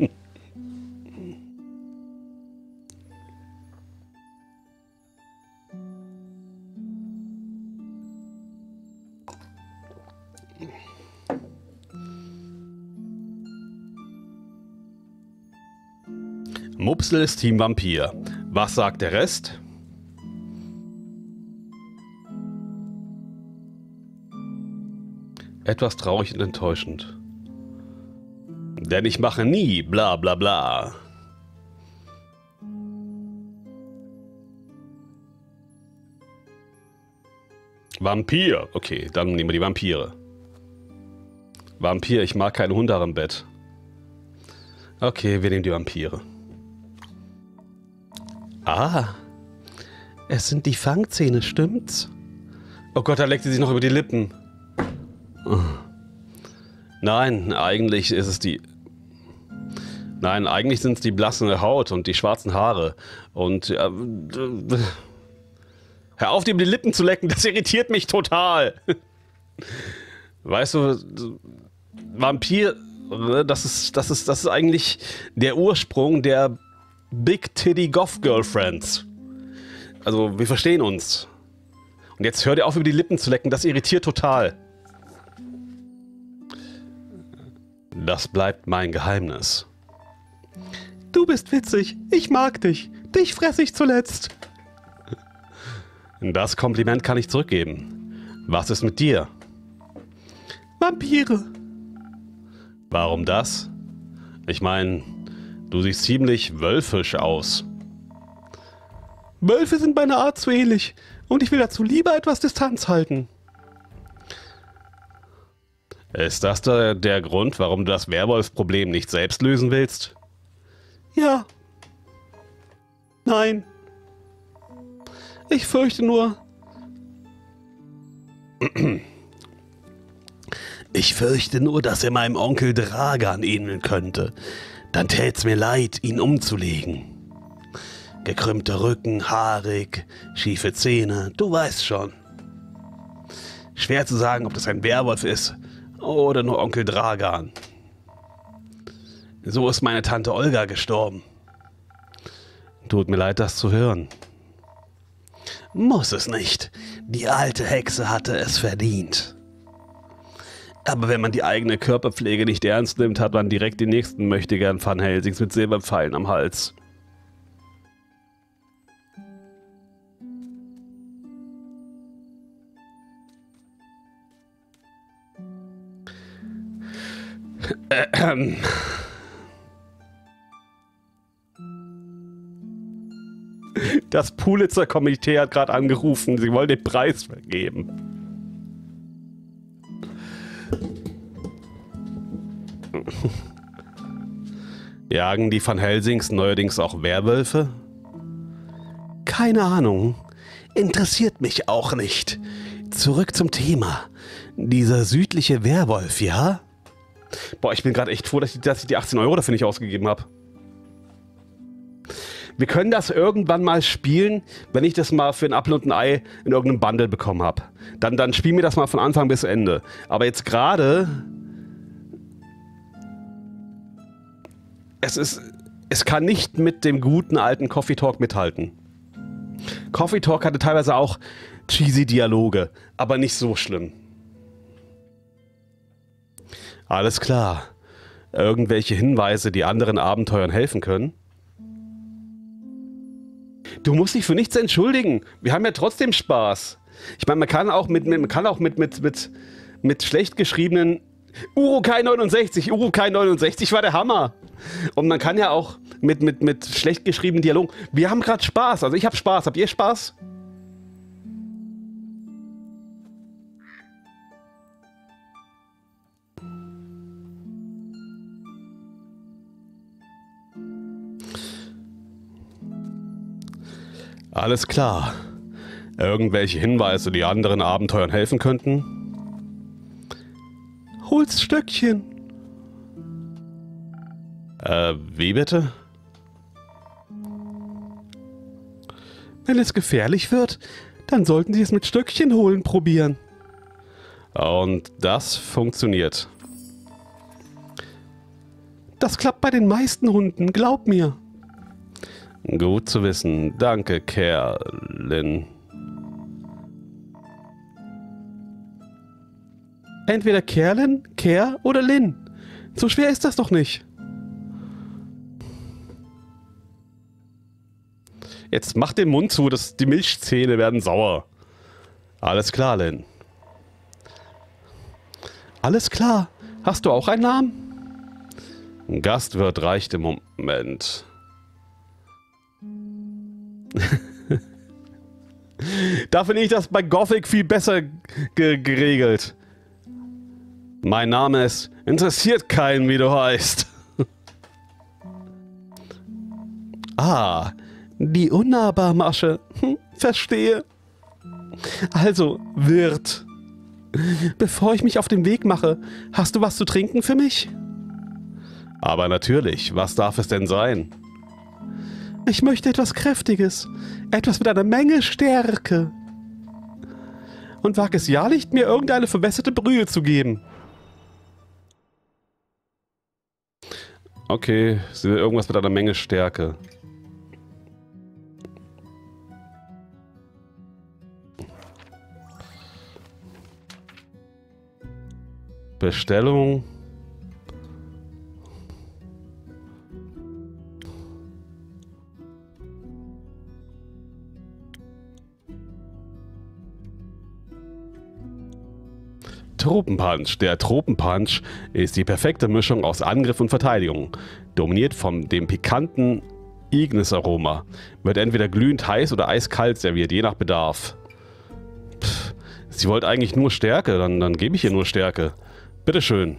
[SPEAKER 1] Mupsel ist Team Vampir. Was sagt der Rest? Etwas traurig und enttäuschend. Denn ich mache nie bla bla bla. Vampir. Okay, dann nehmen wir die Vampire. Vampir, ich mag keine Hunde am Bett. Okay, wir nehmen die Vampire. Ah, es sind die Fangzähne, stimmt's? Oh Gott, da leckt sie sich noch über die Lippen. Nein, eigentlich ist es die... Nein, eigentlich sind es die blasse Haut und die schwarzen Haare. Und... hör auf, dir über die Lippen zu lecken, das irritiert mich total. Weißt du, Vampir, das ist eigentlich der Ursprung der Big Titty Goth Girlfriends. Also, wir verstehen uns. Und jetzt hör dir auf, über die Lippen zu lecken, das irritiert total. Das bleibt mein Geheimnis. Du bist witzig, ich mag dich. Dich fress ich zuletzt. Das Kompliment kann ich zurückgeben. Was ist mit dir? Vampire. Warum das? Ich meine, du siehst ziemlich wölfisch aus. Wölfe sind meiner Art zu ähnlich und ich will dazu lieber etwas Distanz halten. Ist das der Grund, warum du das Werwolf-Problem nicht selbst lösen willst? Ja. Nein. Ich fürchte nur... Ich fürchte nur, dass er meinem Onkel Dragan ähneln könnte. Dann tät's mir leid, ihn umzulegen. Gekrümmter Rücken, haarig, schiefe Zähne, du weißt schon. Schwer zu sagen, ob das ein Werwolf ist oder nur Onkel Dragan. So ist meine Tante Olga gestorben. Tut mir leid, das zu hören. Muss es nicht. Die alte Hexe hatte es verdient. Aber wenn man die eigene Körperpflege nicht ernst nimmt, hat man direkt den nächsten Möchtegern Van Helsings mit Silberpfeilen am Hals. Das Pulitzer-Komitee hat gerade angerufen, sie wollen den Preis vergeben. Jagen die Van Helsings neuerdings auch Werwölfe? Keine Ahnung. Interessiert mich auch nicht. Zurück zum Thema. Dieser südliche Werwolf, ja? Boah, ich bin gerade echt froh, dass ich die 18 Euro dafür nicht ausgegeben habe. Wir können das irgendwann mal spielen, wenn ich das mal für ein Apfel und ein Ei in irgendeinem Bundle bekommen habe. Dann spielen wir das mal von Anfang bis Ende. Aber jetzt gerade... Es kann nicht mit dem guten alten Coffee Talk mithalten. Coffee Talk hatte teilweise auch cheesy Dialoge, aber nicht so schlimm. Alles klar. Irgendwelche Hinweise, die anderen Abenteuern helfen können? Du musst dich für nichts entschuldigen. Wir haben ja trotzdem Spaß. Ich meine, man kann auch mit schlecht geschriebenen Urukai 69 war der Hammer. Und man kann ja auch mit schlecht geschriebenen Dialogen. Wir haben gerade Spaß. Also ich habe Spaß. Habt ihr Spaß? Alles klar. Irgendwelche Hinweise, die anderen Abenteuern helfen könnten? Hol's Stöckchen. Wie bitte? Wenn es gefährlich wird, dann sollten Sie es mit Stöckchen holen probieren. Und das funktioniert. Das klappt bei den meisten Hunden, glaub mir. Gut zu wissen. Danke, Kerlin. Entweder Kerlin, Ker oder Lin. So schwer ist das doch nicht. Jetzt mach den Mund zu, die Milchzähne werden sauer. Alles klar, Lin. Alles klar. Hast du auch einen Namen? Ein Gastwirt reicht im Moment. Da finde ich das bei Gothic viel besser geregelt. Mein Name ist... Interessiert keinen, wie du heißt. Ah, die Unnahbarmasche. Verstehe. Also, Wirt. Bevor ich mich auf den Weg mache, hast du was zu trinken für mich? Aber natürlich, was darf es denn sein? Ich möchte etwas Kräftiges. Etwas mit einer Menge Stärke. Und wag es ja nicht, mir irgendeine verbesserte Brühe zu geben. Okay, irgendwas mit einer Menge Stärke. Bestellung. Tropenpunch. Der Tropenpunch ist die perfekte Mischung aus Angriff und Verteidigung. Dominiert von dem pikanten Ignis-Aroma. Wird entweder glühend heiß oder eiskalt serviert, je nach Bedarf. Pff, sie wollte eigentlich nur Stärke, dann gebe ich ihr nur Stärke. Bitteschön.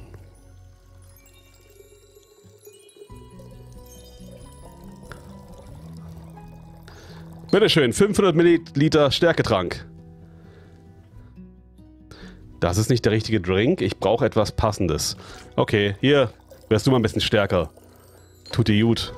[SPEAKER 1] Bitteschön, 500 Milliliter Stärketrank. Das ist nicht der richtige Drink. Ich brauche etwas Passendes. Okay, hier. Wärst du mal ein bisschen stärker. Tut dir gut.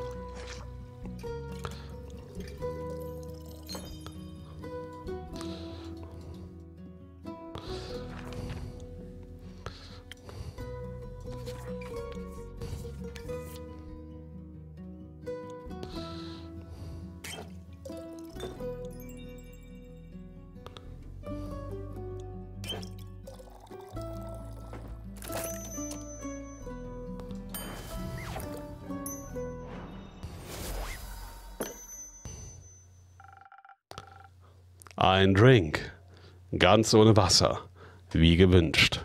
[SPEAKER 1] Ein Drink. Ganz ohne Wasser. Wie gewünscht.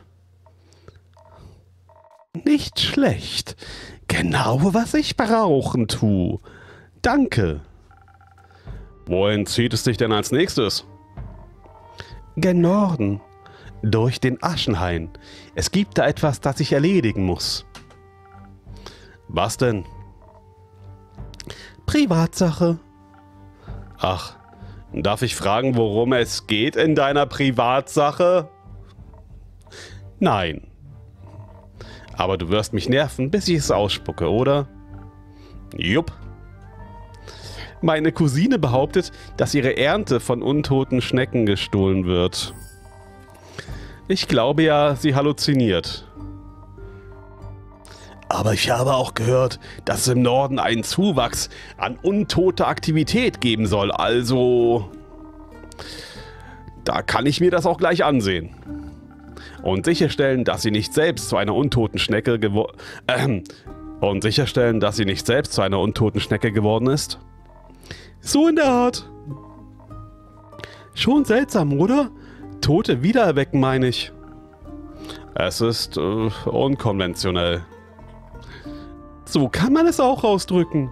[SPEAKER 1] Nicht schlecht. Genau, was ich brauchen tu. Danke. Wohin zieht es dich denn als nächstes? Gen Norden. Durch den Aschenhain. Es gibt da etwas, das ich erledigen muss. Was denn? Privatsache. Ach. Darf ich fragen, worum es geht in deiner Privatsache? Nein. Aber du wirst mich nerven, bis ich es ausspucke, oder? Jupp. Meine Cousine behauptet, dass ihre Ernte von untoten Schnecken gestohlen wird. Ich glaube ja, sie halluziniert. Aber ich habe auch gehört, dass es im Norden einen Zuwachs an untoter Aktivität geben soll, also da kann ich mir das auch gleich ansehen. Und sicherstellen, dass sie nicht selbst zu einer untoten Schnecke geworden ist. So in der Art. Schon seltsam, oder? Tote wiedererwecken, meine ich. Es ist unkonventionell. So kann man es auch ausdrücken.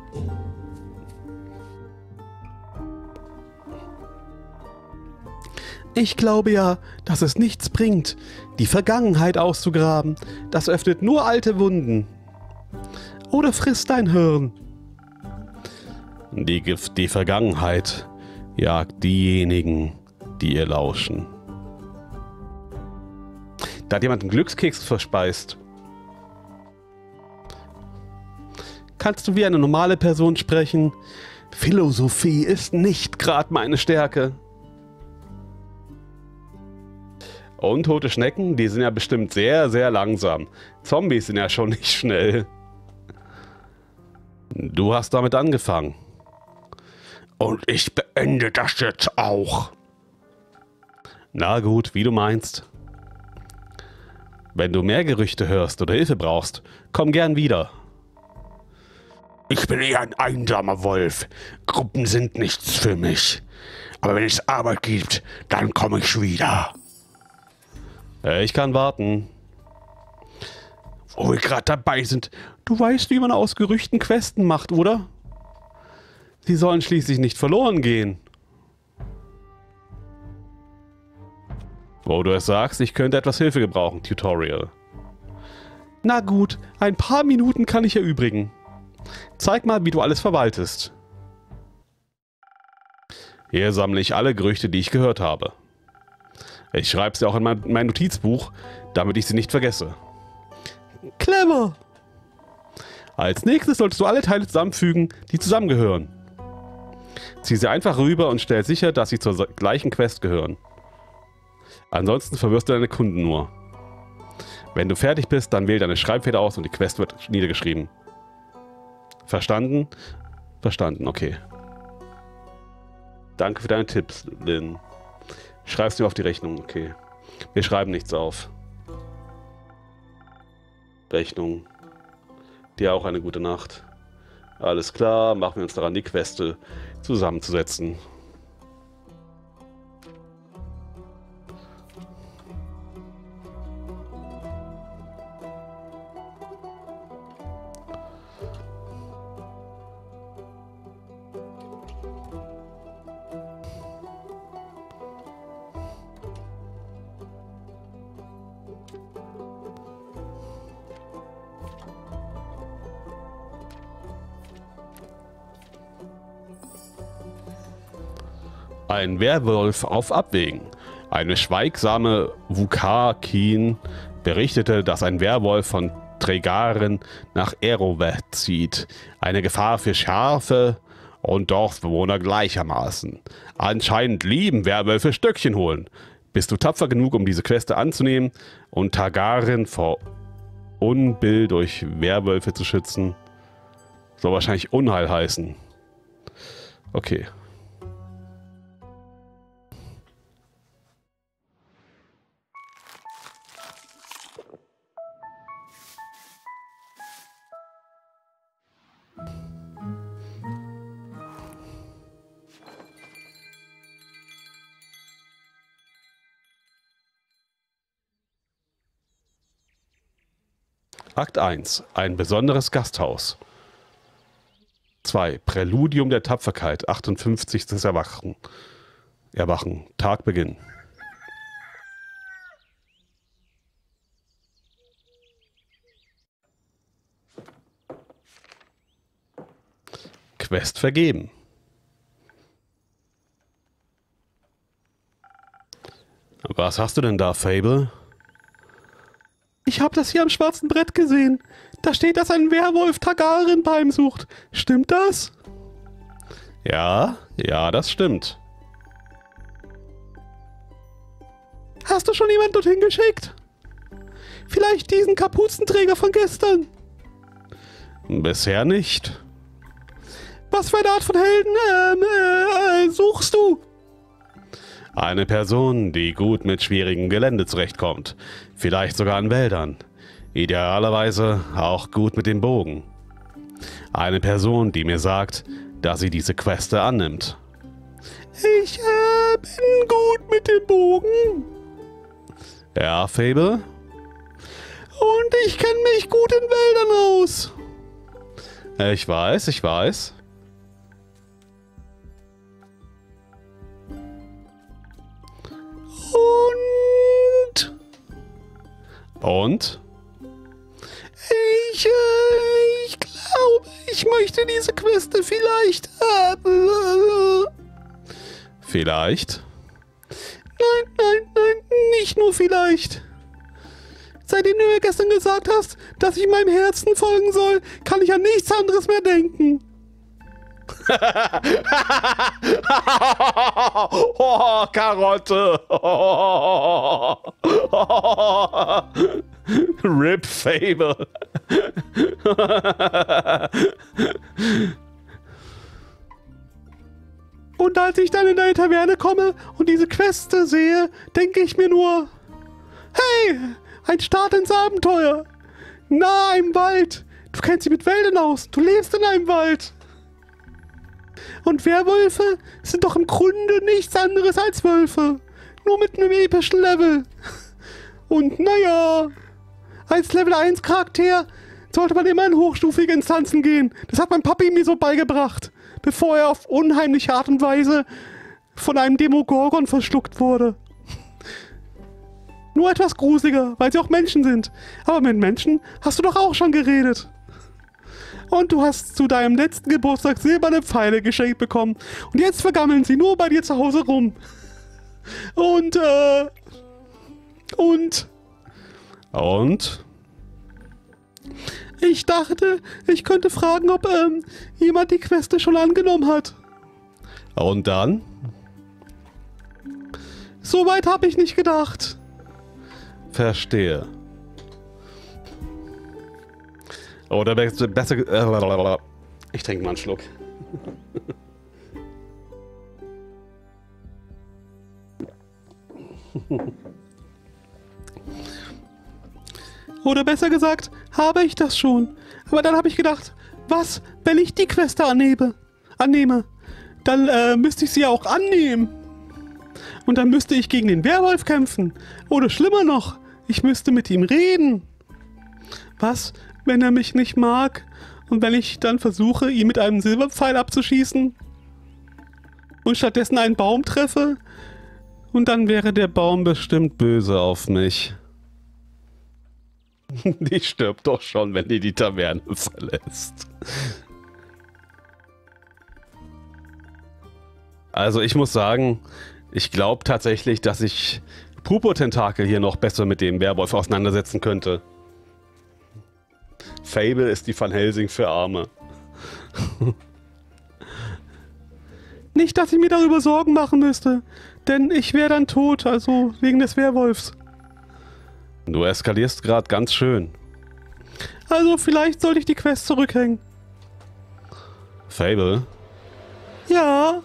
[SPEAKER 1] Ich glaube ja, dass es nichts bringt, die Vergangenheit auszugraben. Das öffnet nur alte Wunden. Oder frisst dein Hirn. Die Vergangenheit jagt diejenigen, die ihr lauschen. Da hat jemand einen Glückskeks verspeist. Kannst du wie eine normale Person sprechen? Philosophie ist nicht gerade meine Stärke. Untote Schnecken, die sind ja bestimmt sehr, sehr langsam. Zombies sind ja schon nicht schnell. Du hast damit angefangen. Und ich beende das jetzt auch. Na gut, wie du meinst. Wenn du mehr Gerüchte hörst oder Hilfe brauchst, komm gern wieder. Ich bin eher ein einsamer Wolf. Gruppen sind nichts für mich. Aber wenn es Arbeit gibt, dann komme ich wieder. Ich kann warten. Wo wir gerade dabei sind. Du weißt, wie man aus Gerüchten Questen macht, oder? Sie sollen schließlich nicht verloren gehen. Wo du es sagst, ich könnte etwas Hilfe gebrauchen, Tutorial. Na gut, ein paar Minuten kann ich erübrigen. Zeig mal, wie du alles verwaltest. Hier sammle ich alle Gerüchte, die ich gehört habe. Ich schreibe sie auch in mein Notizbuch, damit ich sie nicht vergesse. Clever! Als nächstes solltest du alle Teile zusammenfügen, die zusammengehören. Zieh sie einfach rüber und stell sicher, dass sie zur gleichen Quest gehören. Ansonsten verwirrst du deine Kunden nur. Wenn du fertig bist, dann wähl deine Schreibfeder aus und die Quest wird niedergeschrieben. Verstanden? Verstanden, okay. Danke für deine Tipps, Lynn. Schreibst du auf die Rechnung, okay. Wir schreiben nichts auf. Rechnung. Dir auch eine gute Nacht. Alles klar, machen wir uns daran, die Queste zusammenzusetzen. Ein Werwolf auf Abwägen. Eine schweigsame Wukakin berichtete, dass ein Werwolf von Tregaren nach Eroweth zieht. Eine Gefahr für Schafe und Dorfbewohner gleichermaßen. Anscheinend lieben Werwölfe Stöckchen holen. Bist du tapfer genug, um diese Queste anzunehmen und Tagaren vor Unbill durch Werwölfe zu schützen? Soll wahrscheinlich Unheil heißen. Okay. Akt 1. Ein besonderes Gasthaus. 2. Präludium der Tapferkeit. 58. Erwachen. Tagbeginn. Quest vergeben. Was hast du denn da, Fable? Ich habe das hier am schwarzen Brett gesehen. Da steht, dass ein Werwolf Tagaren heimsucht. Stimmt das? Ja, das stimmt. Hast du schon jemanden dorthin geschickt? Vielleicht diesen Kapuzenträger von gestern? Bisher nicht. Was für eine Art von Helden suchst du? Eine Person, die gut mit schwierigem Gelände zurechtkommt. Vielleicht sogar in Wäldern. Idealerweise auch gut mit dem Bogen. Eine Person, die mir sagt, dass sie diese Queste annimmt. Ich bin gut mit dem Bogen. Ja, Fable? Und ich kenne mich gut in Wäldern aus. Ich weiß. Und? Ich glaube, ich möchte diese Queste vielleicht haben. Vielleicht? Nein, nicht nur vielleicht. Seitdem du mir gestern gesagt hast, dass ich meinem Herzen folgen soll, kann ich an nichts anderes mehr denken. Oh, Karotte. Rip Fable. Und als ich dann in deine Taverne komme und diese Queste sehe, denke ich mir nur, hey, ein Start ins Abenteuer. Nah im Wald. Du kennst dich mit Wäldern aus. Du lebst in einem Wald. Und Werwölfe sind doch im Grunde nichts anderes als Wölfe. Nur mit einem epischen Level. Und naja, als Level 1 Charakter sollte man immer in hochstufige Instanzen gehen. Das hat mein Papi mir so beigebracht, bevor er auf unheimliche Art und Weise von einem Demogorgon verschluckt wurde. Nur etwas gruseliger, weil sie auch Menschen sind. Aber mit Menschen hast du doch auch schon geredet. Und du hast zu deinem letzten Geburtstag silberne Pfeile geschenkt bekommen. Und jetzt vergammeln sie nur bei dir zu Hause rum. Und? Ich dachte, ich könnte fragen, ob jemand die Queste schon angenommen hat. Und dann? Soweit habe ich nicht gedacht. Verstehe. Oder besser... Ich trinke mal einen Schluck. Oder besser gesagt, habe ich das schon. Aber dann habe ich gedacht, was, wenn ich die Queste annehme? Dann müsste ich sie ja auch annehmen. Und dann müsste ich gegen den Werwolf kämpfen. Oder schlimmer noch, ich müsste mit ihm reden. Was, wenn er mich nicht mag und wenn ich dann versuche, ihn mit einem Silberpfeil abzuschießen und stattdessen einen Baum treffe? Und dann wäre der Baum bestimmt böse auf mich. Die stirbt doch schon, wenn die Taverne verlässt. Also ich muss sagen, ich glaube tatsächlich, dass ich Purpur-Tentakel hier noch besser mit dem Werwolf auseinandersetzen könnte. Fable ist die Van Helsing für Arme. Nicht, dass ich mir darüber Sorgen machen müsste, denn ich wäre dann tot, also wegen des Werwolfs. Du eskalierst gerade ganz schön. Also vielleicht sollte ich die Quest zurückhängen. Fable? Ja?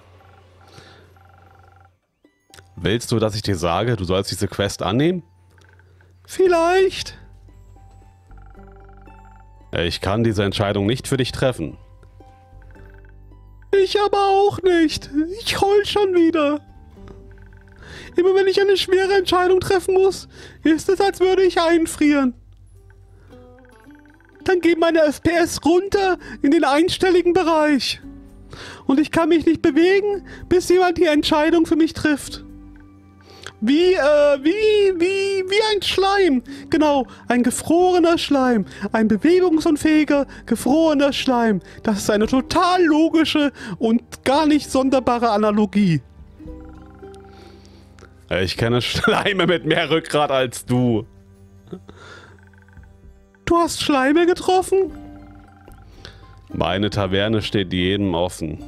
[SPEAKER 1] Willst du, dass ich dir sage, du sollst diese Quest annehmen? Vielleicht. Ich kann diese Entscheidung nicht für dich treffen. Ich aber auch nicht. Ich heul schon wieder. Immer wenn ich eine schwere Entscheidung treffen muss, ist es, als würde ich einfrieren. Dann geht meine FPS runter in den einstelligen Bereich. Und ich kann mich nicht bewegen, bis jemand die Entscheidung für mich trifft. Wie ein Schleim. Genau, ein gefrorener Schleim. Ein bewegungsunfähiger, gefrorener Schleim. Das ist eine total logische und gar nicht sonderbare Analogie. Ich kenne Schleime mit mehr Rückgrat als du. Du hast Schleime getroffen? Meine Taverne steht jedem offen.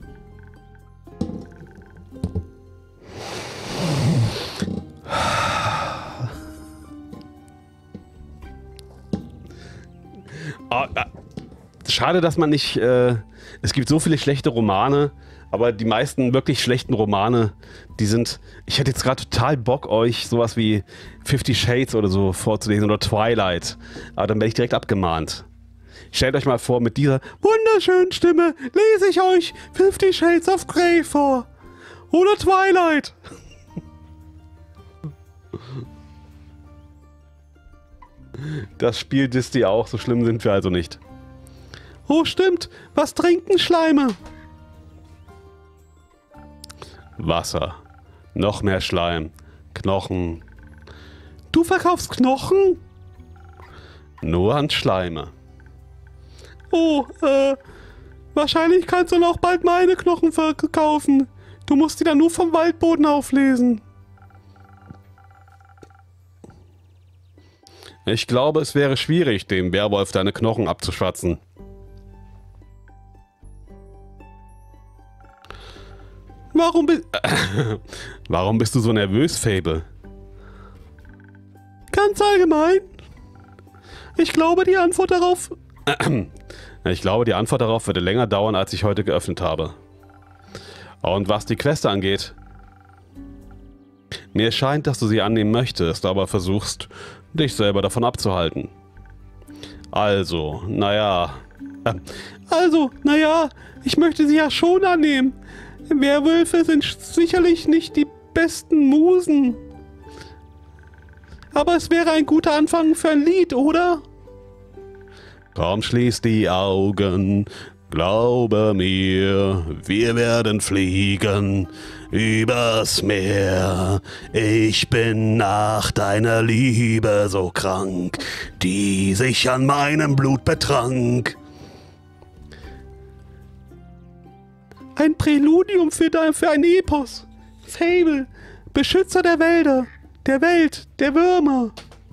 [SPEAKER 1] Schade, dass man nicht... es gibt so viele schlechte Romane, aber die meisten wirklich schlechten Romane, die sind... Ich hätte jetzt gerade total Bock, euch sowas wie 50 Shades oder so vorzulesen oder Twilight. Aber dann werde ich direkt abgemahnt. Stellt euch mal vor, mit dieser wunderschönen Stimme lese ich euch 50 Shades of Grey vor. Oder Twilight. Das Spiel disst ihr auch, so schlimm sind wir also nicht. Oh, stimmt. Was trinken Schleime? Wasser. Noch mehr Schleim. Knochen. Du verkaufst Knochen? Nur an Schleime. Oh, wahrscheinlich kannst du noch bald meine Knochen verkaufen. Du musst die dann nur vom Waldboden auflesen. Ich glaube, es wäre schwierig, dem Werwolf deine Knochen abzuschwatzen. Warum bist du so nervös, Fable? Ganz allgemein. Ich glaube, die Antwort darauf würde länger dauern, als ich heute geöffnet habe. Und was die Quest angeht. Mir scheint, dass du sie annehmen möchtest, aber versuchst, dich selber davon abzuhalten. Also, naja, ich möchte sie ja schon annehmen. Werwölfe sind sicherlich nicht die besten Musen. Aber es wäre ein guter Anfang für ein Lied, oder? Komm, schließ die Augen, glaube mir, wir werden fliegen übers Meer. Ich bin nach deiner Liebe so krank, die sich an meinem Blut betrank. Ein Präludium für ein Epos. Fable, Beschützer der Wälder, der Welt, der Würmer.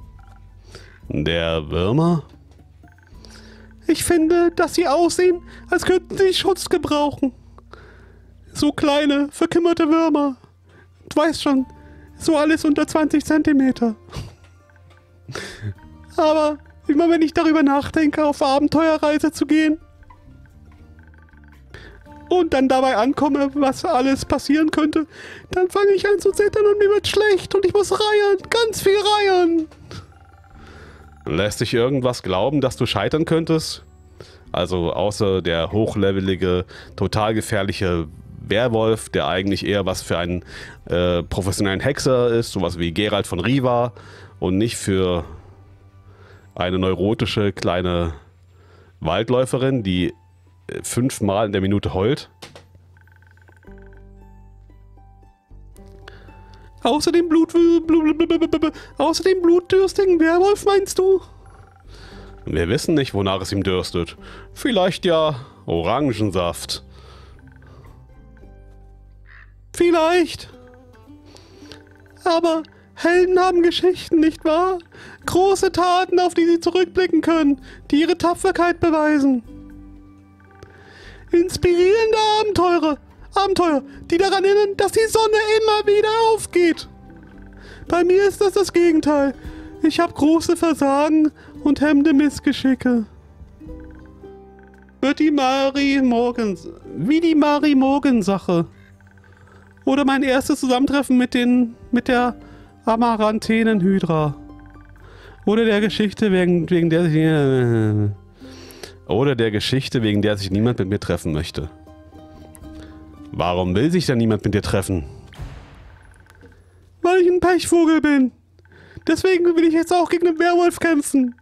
[SPEAKER 1] Der Würmer? Ich finde, dass sie aussehen, als könnten sie Schutz gebrauchen. So kleine, verkümmerte Würmer. Du weißt schon, so alles unter 20 Zentimeter. Aber immer wenn ich darüber nachdenke, auf Abenteuerreise zu gehen und dann dabei ankomme, was alles passieren könnte, dann fange ich an zu zittern und mir wird schlecht und ich muss reiern, ganz viel reiern. Lässt sich irgendwas glauben, dass du scheitern könntest? Also außer der hochlevelige, total gefährliche Werwolf, der eigentlich eher was für einen professionellen Hexer ist, sowas wie Geralt von Riva und nicht für eine neurotische kleine Waldläuferin, die 5-mal in der Minute heult. Außer dem blutdürstigen Werwolf, meinst du? Wir wissen nicht, wonach es ihm dürstet. Vielleicht ja Orangensaft. Vielleicht. Aber Helden haben Geschichten, nicht wahr? Große Taten, auf die sie zurückblicken können, die ihre Tapferkeit beweisen. Inspirierende Abenteuer, die daran erinnern, dass die Sonne immer wieder aufgeht. Bei mir ist das Gegenteil. Ich habe große Versagen und hemmende Missgeschicke. Wird die Mary Morgan-Sache. Oder mein erstes Zusammentreffen mit der Amaranthenenhydra. Oder der Geschichte, wegen der sich niemand mit mir treffen möchte. Warum will sich denn niemand mit dir treffen? Weil ich ein Pechvogel bin. Deswegen will ich jetzt auch gegen einen Werwolf kämpfen.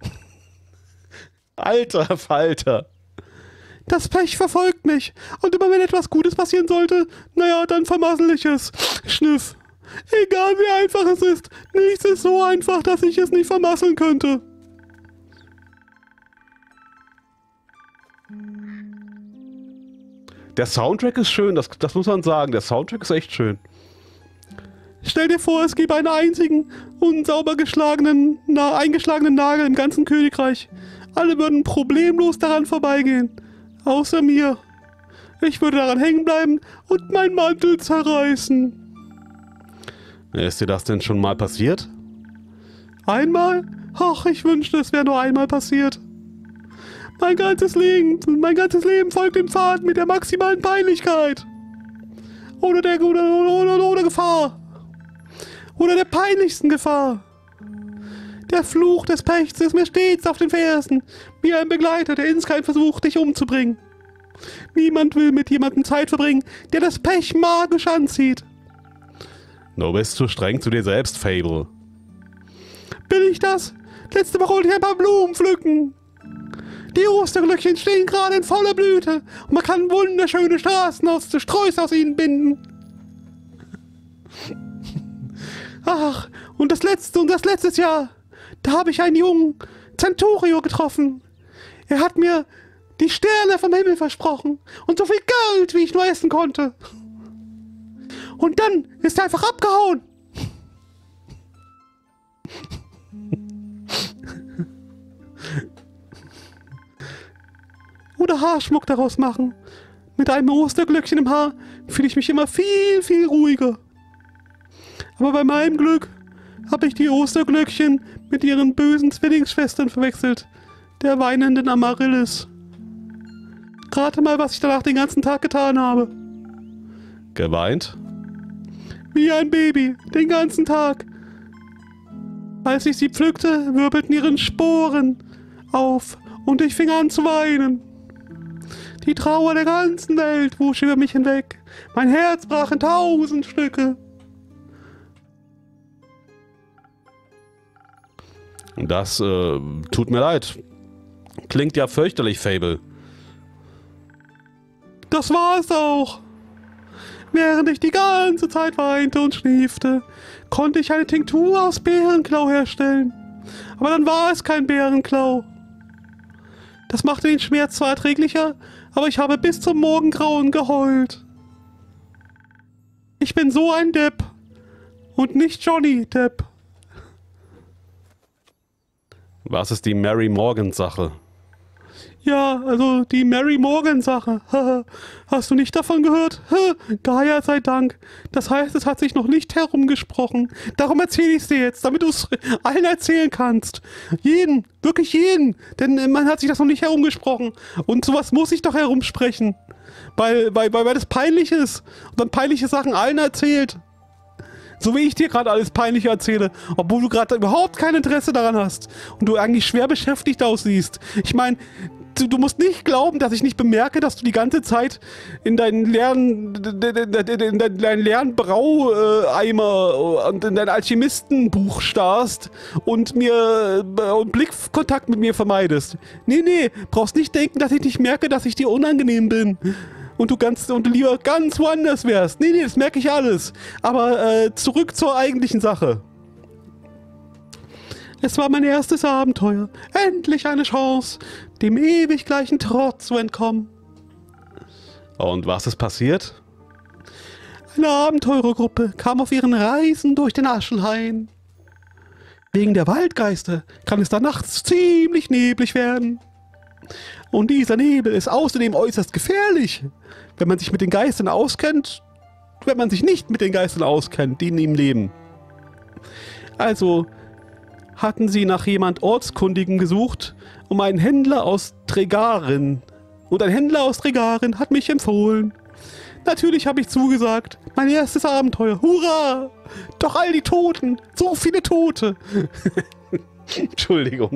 [SPEAKER 1] Alter Falter. Das Pech verfolgt mich. Und immer wenn etwas Gutes passieren sollte, naja, dann vermassel ich es. Schniff. Egal wie einfach es ist, nichts ist so einfach, dass ich es nicht vermasseln könnte. Der Soundtrack ist schön, das muss man sagen. Der Soundtrack ist echt schön. Stell dir vor, es gäbe einen einzigen, unsauber eingeschlagenen Nagel im ganzen Königreich. Alle würden problemlos daran vorbeigehen. Außer mir. Ich würde daran hängen bleiben und meinen Mantel zerreißen. Ist dir das denn schon mal passiert? Einmal? Ach, ich wünschte, es wäre nur einmal passiert. Mein ganzes Leben folgt dem Pfad mit der maximalen Peinlichkeit. Oder Gefahr. Oder der peinlichsten Gefahr. Der Fluch des Pechs ist mir stets auf den Fersen, wie ein Begleiter, der insgeheim versucht, dich umzubringen. Niemand will mit jemandem Zeit verbringen, der das Pech magisch anzieht. Du bist zu streng zu dir selbst, Fable. Bin ich das? Letzte Woche wollte ich ein paar Blumen pflücken. Die Osterglöckchen stehen gerade in voller Blüte und man kann wunderschöne Sträuße aus ihnen binden. Ach, und das letzte Jahr, da habe ich einen jungen Centurio getroffen. Er hat mir die Sterne vom Himmel versprochen und so viel Geld, wie ich nur essen konnte. Und dann ist er einfach abgehauen. Oder Haarschmuck daraus machen. Mit einem Osterglöckchen im Haar fühle ich mich immer viel, viel ruhiger. Aber bei meinem Glück habe ich die Osterglöckchen mit ihren bösen Zwillingsschwestern verwechselt, der weinenden Amaryllis. Rate mal, was ich danach den ganzen Tag getan habe. Geweint? Wie ein Baby, den ganzen Tag. Als ich sie pflückte, wirbelten ihre Sporen auf und ich fing an zu weinen. Die Trauer der ganzen Welt wusch über mich hinweg. Mein Herz brach in 1000 Stücke. Das tut mir leid. Klingt ja fürchterlich, Fable. Das war es auch. Während ich die ganze Zeit weinte und schniefte, konnte ich eine Tinktur aus Bärenklau herstellen. Aber dann war es kein Bärenklau. Das machte den Schmerz zwar erträglicher, aber ich habe bis zum Morgengrauen geheult. Ich bin so ein Depp. Und nicht Johnny Depp. Was ist die Mary Morgan-Sache? Ja, also die Mary Morgan-Sache. Hast du nicht davon gehört? Gaia sei Dank. Das heißt, es hat sich noch nicht herumgesprochen. Darum erzähle ich es dir jetzt, damit du es allen erzählen kannst. Jeden, wirklich jeden. Denn man hat sich das noch nicht herumgesprochen. Und sowas muss ich doch herumsprechen. Weil das peinlich ist. Und dann peinliche Sachen allen erzählt. So wie ich dir gerade alles Peinliche erzähle, obwohl du gerade überhaupt kein Interesse daran hast und du eigentlich schwer beschäftigt aussiehst. Ich meine, du musst nicht glauben, dass ich nicht bemerke, dass du die ganze Zeit in deinen leeren Braueimer und in dein Alchemistenbuch starrst und Blickkontakt mit mir vermeidest. Nee, brauchst nicht denken, dass ich nicht merke, dass ich dir unangenehm bin. Und du lieber ganz woanders wärst. Nee, das merke ich alles. Aber zurück zur eigentlichen Sache. Es war mein erstes Abenteuer. Endlich eine Chance, dem ewig gleichen Trott zu entkommen. Und was ist passiert? Eine Abenteurergruppe kam auf ihren Reisen durch den Aschenhain. Wegen der Waldgeister kann es da nachts ziemlich neblig werden. Und dieser Nebel ist außerdem äußerst gefährlich, wenn man sich mit den Geistern auskennt, wenn man sich nicht mit den Geistern auskennt, die in ihm leben. Also hatten sie nach jemand Ortskundigen gesucht, um einen Händler aus Tregarin. Und ein Händler aus Tregarin hat mich empfohlen. Natürlich habe ich zugesagt. Mein erstes Abenteuer. Hurra! Doch all die Toten. So viele Tote. Entschuldigung.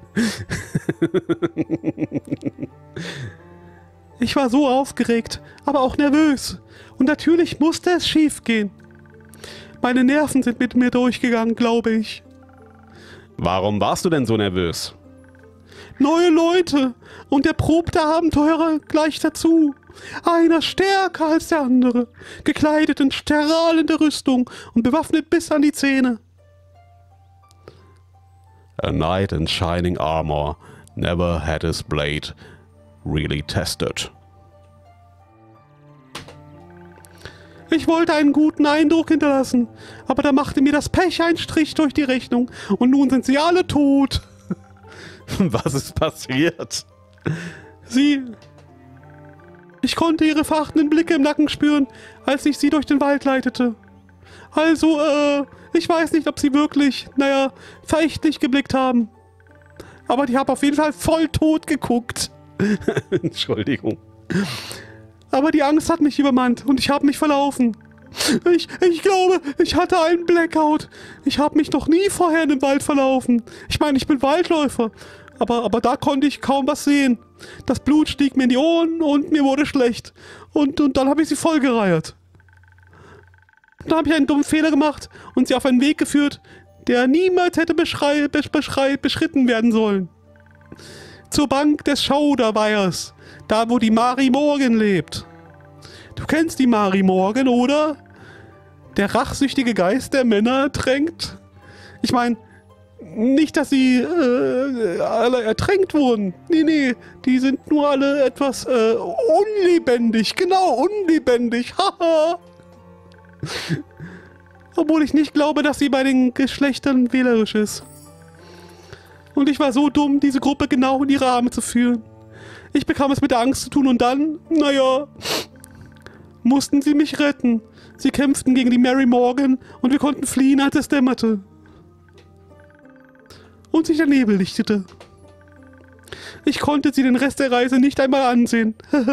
[SPEAKER 1] Ich war so aufgeregt, aber auch nervös. Und natürlich musste es schief gehen. Meine Nerven sind mit mir durchgegangen, glaube ich. Warum warst du denn so nervös? Neue Leute und erprobte Abenteurer gleich dazu. Einer stärker als der andere, gekleidet in strahlende Rüstung und bewaffnet bis an die Zähne. A knight in shining armor never had his blade really tested. Ich wollte einen guten Eindruck hinterlassen, aber da machte mir das Pech einen Strich durch die Rechnung und nun sind sie alle tot. Was ist passiert? Ich konnte ihre verachtenden Blicke im Nacken spüren, als ich sie durch den Wald leitete. Also, ich weiß nicht, ob sie wirklich, verächtlich geblickt haben. Aber die haben auf jeden Fall voll tot geguckt. Entschuldigung. Aber die Angst hat mich übermannt und ich habe mich verlaufen. Ich glaube, ich hatte einen Blackout. Ich habe mich noch nie vorher in dem Wald verlaufen. Ich meine, ich bin Waldläufer. Aber da konnte ich kaum was sehen. Das Blut stieg mir in die Ohren und mir wurde schlecht. Und dann habe ich sie vollgereiert. Dann habe ich einen dummen Fehler gemacht und sie auf einen Weg geführt, der niemals hätte beschritten werden sollen. Zur Bank des Schauderweihers, da wo die Mari Morgan lebt. Du kennst die Mari Morgan, oder? Der rachsüchtige Geist, der Männer ertränkt. Ich meine, nicht, dass sie alle ertränkt wurden. Nee, die sind nur alle etwas unlebendig. Genau, unlebendig. Haha. Obwohl ich nicht glaube, dass sie bei den Geschlechtern wählerisch ist. Und ich war so dumm, diese Gruppe genau in ihre Arme zu führen. Ich bekam es mit der Angst zu tun und dann, mussten sie mich retten. Sie kämpften gegen die Mary Morgan und wir konnten fliehen, als es dämmerte. Und sich der Nebel lichtete. Ich konnte sie den Rest der Reise nicht einmal ansehen.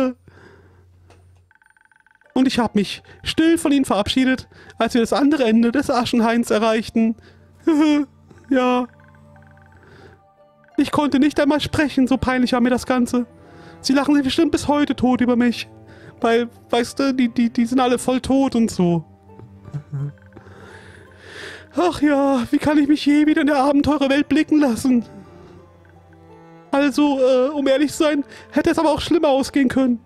[SPEAKER 1] Und ich habe mich still von ihnen verabschiedet, als wir das andere Ende des Aschenhains erreichten. Ja. Ich konnte nicht einmal sprechen, so peinlich war mir das Ganze. Sie lachen sich bestimmt bis heute tot über mich. Weil, weißt du, die sind alle voll tot und so. Ach ja, wie kann ich mich je wieder in der Abenteurerwelt blicken lassen? Also, um ehrlich zu sein, hätte es aber auch schlimmer ausgehen können.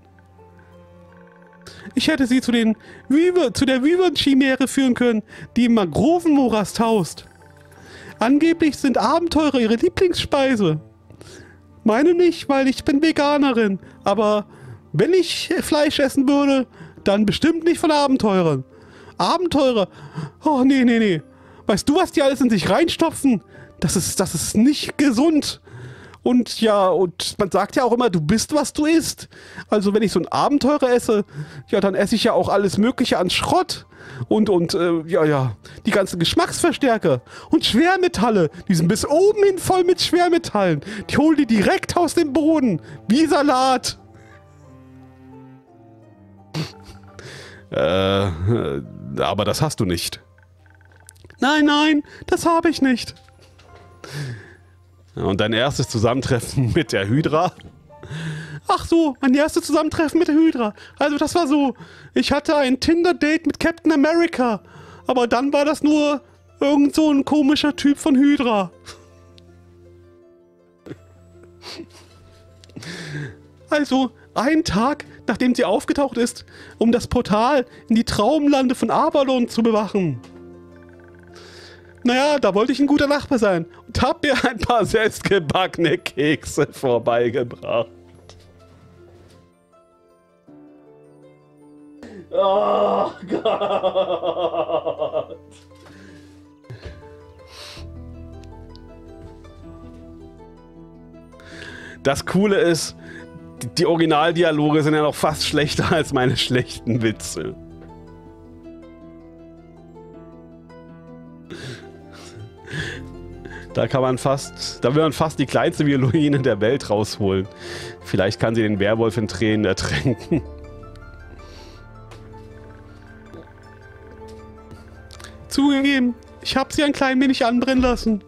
[SPEAKER 1] Ich hätte sie zu der Wyvern-Chimäre führen können, die im Mangrovenmorast haust. Angeblich sind Abenteurer ihre Lieblingsspeise. Meine nicht, weil ich bin Veganerin. Aber wenn ich Fleisch essen würde, dann bestimmt nicht von Abenteurern. Abenteurer? Oh, nee. Weißt du, was die alles in sich reinstopfen? Das ist nicht gesund. Und man sagt ja auch immer, du bist, was du isst. Also wenn ich so ein Abenteurer esse, dann esse ich ja auch alles Mögliche an Schrott. Und die ganzen Geschmacksverstärker. Und Schwermetalle, die sind bis oben hin voll mit Schwermetallen. Die holen die direkt aus dem Boden. Wie Salat. Aber das hast du nicht. Nein, das habe ich nicht. Und dein erstes Zusammentreffen mit der Hydra? Ach so, mein erstes Zusammentreffen mit der Hydra. Also das war so, ich hatte ein Tinder-Date mit Captain America. Aber dann war das nur irgend so ein komischer Typ von Hydra. Also, einen Tag, nachdem sie aufgetaucht ist, um das Portal in die Traumlande von Avalon zu bewachen. Da wollte ich ein guter Nachbar sein und hab mir ein paar selbstgebackene Kekse vorbeigebracht. Oh Gott. Das Coole ist, die Originaldialoge sind ja noch fast schlechter als meine schlechten Witze. Da will man fast die kleinste Violine der Welt rausholen. Vielleicht kann sie den Werwolf in Tränen ertränken. Zugegeben, ich habe sie ein klein wenig anbrennen lassen.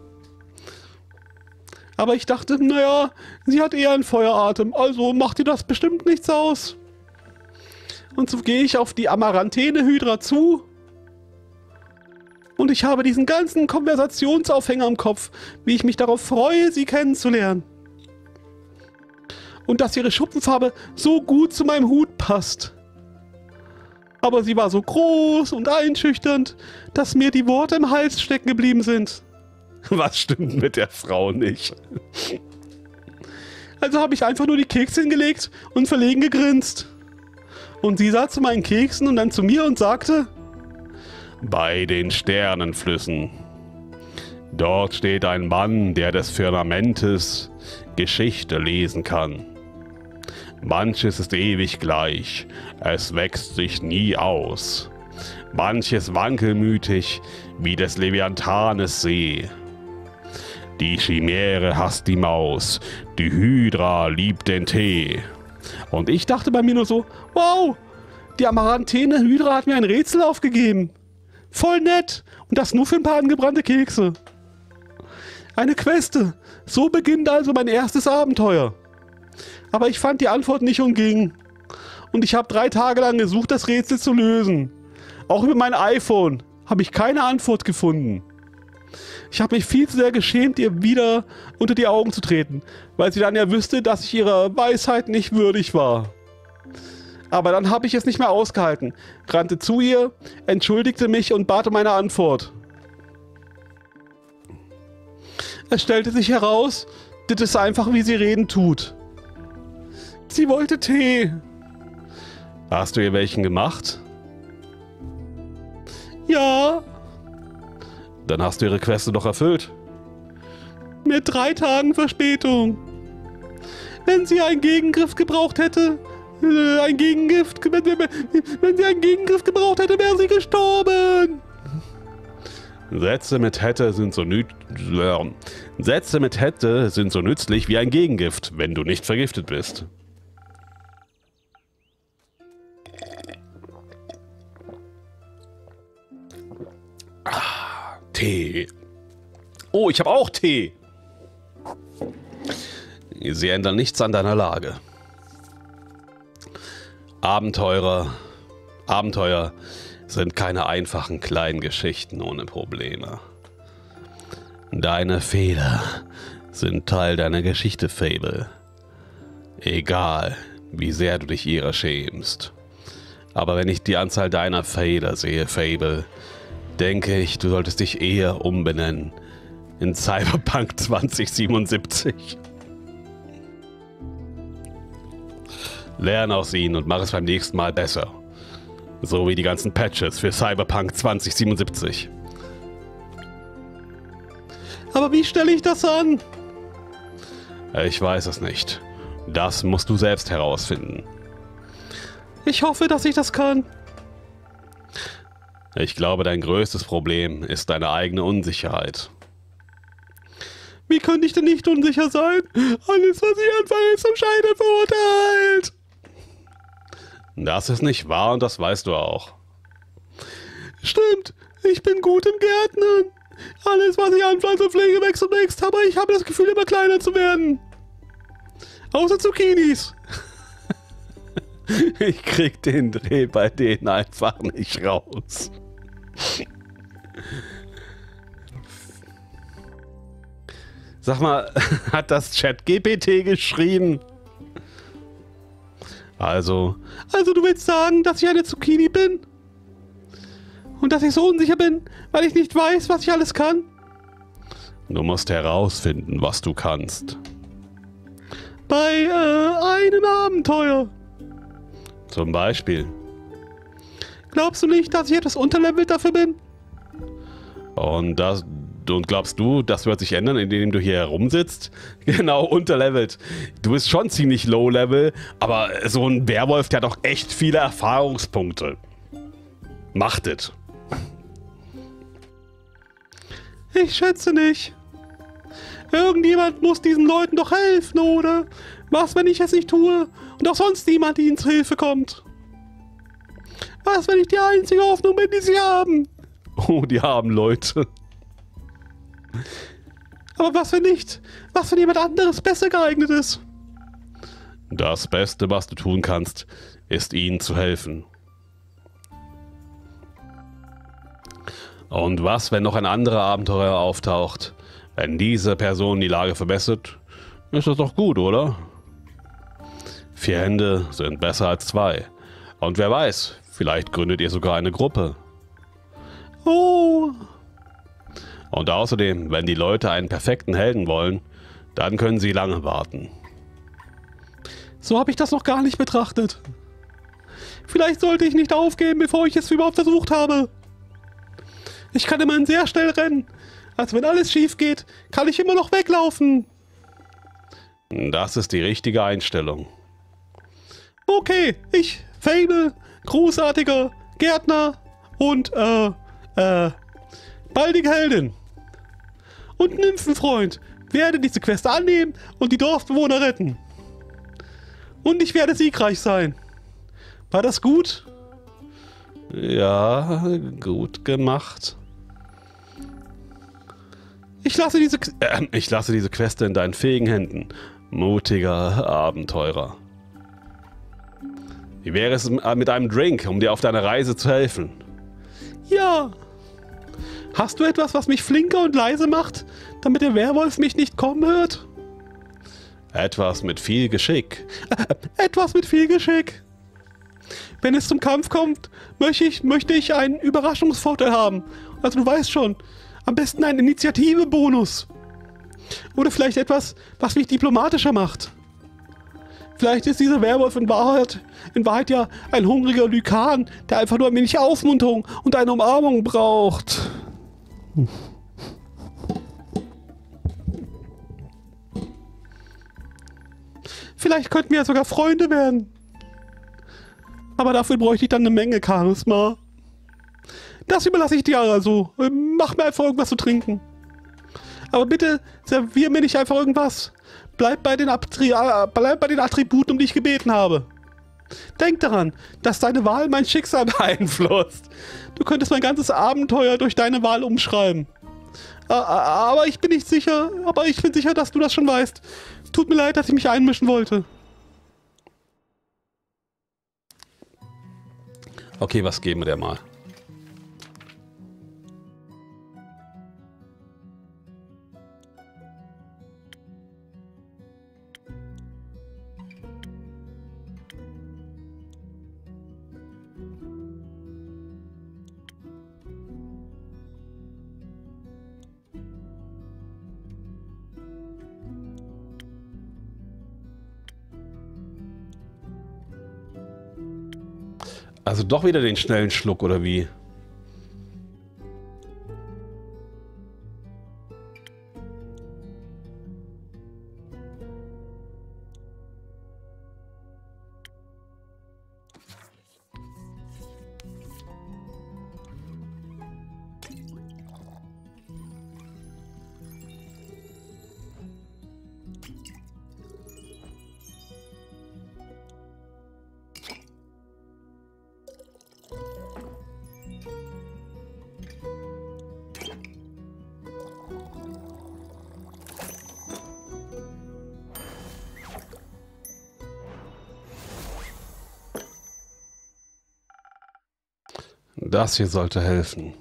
[SPEAKER 1] Aber ich dachte, naja, sie hat eher einen Feueratem, also macht ihr das bestimmt nichts aus. Und so gehe ich auf die Amaranthine-Hydra zu. Und ich habe diesen ganzen Konversationsaufhänger im Kopf, wie ich mich darauf freue, sie kennenzulernen. Und dass ihre Schuppenfarbe so gut zu meinem Hut passt. Aber sie war so groß und einschüchternd, dass mir die Worte im Hals stecken geblieben sind. Was stimmt mit der Frau nicht? Also habe ich einfach nur die Kekse hingelegt und verlegen gegrinst. Und sie sah zu meinen Keksen und dann zu mir und sagte: Bei den Sternenflüssen. Dort steht ein Mann, der des Firmamentes Geschichte lesen kann. Manches ist ewig gleich, es wächst sich nie aus. Manches wankelmütig wie des Leviathanes See. Die Chimäre hasst die Maus, die Hydra liebt den Tee. Und ich dachte bei mir nur so, wow, die Amaranthine-Hydra hat mir ein Rätsel aufgegeben. Voll nett. Und das nur für ein paar angebrannte Kekse. Eine Queste. So beginnt also mein erstes Abenteuer. Aber ich fand die Antwort nicht und ging. Und ich habe 3 Tage lang gesucht, das Rätsel zu lösen. Auch über mein iPhone habe ich keine Antwort gefunden. Ich habe mich viel zu sehr geschämt, ihr wieder unter die Augen zu treten, weil sie dann ja wüsste, dass ich ihrer Weisheit nicht würdig war. Aber dann habe ich es nicht mehr ausgehalten, rannte zu ihr, entschuldigte mich und bat um eine Antwort. Es stellte sich heraus, das ist einfach, wie sie reden tut. Sie wollte Tee. Hast du ihr welchen gemacht? Ja. Dann hast du ihre Queste doch erfüllt. Mit 3 Tagen Verspätung. Wenn sie einen Gegengriff gebraucht hätte, wenn sie einen Gegengriff gebraucht hätte, wäre sie gestorben. Sätze mit hätte sind so nützlich wie ein Gegengift, wenn du nicht vergiftet bist. Tee. Oh, ich habe auch Tee. Sie ändern nichts an deiner Lage. Abenteuer sind keine einfachen kleinen Geschichten ohne Probleme. Deine Fehler sind Teil deiner Geschichte, Fable. Egal, wie sehr du dich ihrer schämst. Aber wenn ich die Anzahl deiner Fehler sehe, Fable, denke ich, du solltest dich eher umbenennen in Cyberpunk 2077. Lerne aus ihnen und mach es beim nächsten Mal besser. So wie die ganzen Patches für Cyberpunk 2077. Aber wie stelle ich das an? Ich weiß es nicht. Das musst du selbst herausfinden. Ich hoffe, dass ich das kann. Ich glaube, dein größtes Problem ist deine eigene Unsicherheit. Wie könnte ich denn nicht unsicher sein? Alles, was ich anfange, ist zum Scheitern verurteilt. Das ist nicht wahr und das weißt du auch. Stimmt, ich bin gut im Gärtnern. Alles, was ich anpflanze, pflege, wächst und wächst, aber ich habe das Gefühl, immer kleiner zu werden. Außer Zucchinis. Ich krieg den Dreh bei denen einfach nicht raus. Sag mal, hat das ChatGPT geschrieben? Also du willst sagen, dass ich eine Zucchini bin? Und dass ich so unsicher bin, weil ich nicht weiß, was ich alles kann? Du musst herausfinden, was du kannst. Bei einem Abenteuer. Zum Beispiel.
[SPEAKER 2] Glaubst du nicht, dass ich etwas unterlevelt dafür bin?
[SPEAKER 1] Und glaubst du, das wird sich ändern, indem du hier herumsitzt? Genau, unterlevelt. Du bist schon ziemlich low-level, aber so ein Werwolf, der hat doch echt viele Erfahrungspunkte. Macht es.
[SPEAKER 2] Ich schätze nicht. Irgendjemand muss diesen Leuten doch helfen, oder? Was, wenn ich es nicht tue und auch sonst niemand ihnen zu Hilfe kommt? Was, wenn ich die einzige Hoffnung bin, die sie haben?
[SPEAKER 1] Oh, die armen Leute.
[SPEAKER 2] Aber was, wenn nicht? Was, wenn jemand anderes besser geeignet ist?
[SPEAKER 1] Das Beste, was du tun kannst, ist ihnen zu helfen. Und was, wenn noch ein anderer Abenteurer auftaucht? Wenn diese Person die Lage verbessert, ist das doch gut, oder? 4 Hände sind besser als 2. Und wer weiß, vielleicht gründet ihr sogar eine Gruppe.
[SPEAKER 2] Oh.
[SPEAKER 1] Und außerdem, wenn die Leute einen perfekten Helden wollen, dann können sie lange warten.
[SPEAKER 2] So habe ich das noch gar nicht betrachtet. Vielleicht sollte ich nicht aufgeben, bevor ich es überhaupt versucht habe. Ich kann immerhin sehr schnell rennen. Also wenn alles schief geht, kann ich immer noch weglaufen.
[SPEAKER 1] Das ist die richtige Einstellung.
[SPEAKER 2] Okay, ich, Fable, großartiger Gärtner und, baldige Heldin. Und Nymphenfreund, werde diese Quest annehmen und die Dorfbewohner retten. Und ich werde siegreich sein. War das gut?
[SPEAKER 1] Ja, gut gemacht. Ich lasse diese Queste in deinen fähigen Händen, mutiger Abenteurer. Wie wäre es mit einem Drink, um dir auf deiner Reise zu helfen?
[SPEAKER 2] Ja. Hast du etwas, was mich flinker und leise macht, damit der Werwolf mich nicht kommen hört?
[SPEAKER 1] Etwas mit viel Geschick.
[SPEAKER 2] Etwas mit viel Geschick. Wenn es zum Kampf kommt, möchte ich einen Überraschungsvorteil haben. Also du weißt schon, am besten einen Initiative-Bonus. Oder vielleicht etwas, was mich diplomatischer macht. Vielleicht ist dieser Werwolf in Wahrheit ja ein hungriger Lykan, der einfach nur ein wenig Aufmunterung und eine Umarmung braucht. Vielleicht könnten wir ja sogar Freunde werden. Aber dafür bräuchte ich dann eine Menge Charisma. Das überlasse ich dir also. Mach mir einfach irgendwas zu trinken. Aber bitte servier mir nicht einfach irgendwas. Bleib bei den Attributen, um die ich gebeten habe. Denk daran, dass deine Wahl mein Schicksal beeinflusst. Du könntest mein ganzes Abenteuer durch deine Wahl umschreiben. Aber ich bin nicht sicher. Aber ich bin sicher, dass du das schon weißt. Tut mir leid, dass ich mich einmischen wollte.
[SPEAKER 1] Okay, was geben wir dir mal? Also doch wieder den schnellen Schluck, oder wie? Das hier sollte helfen.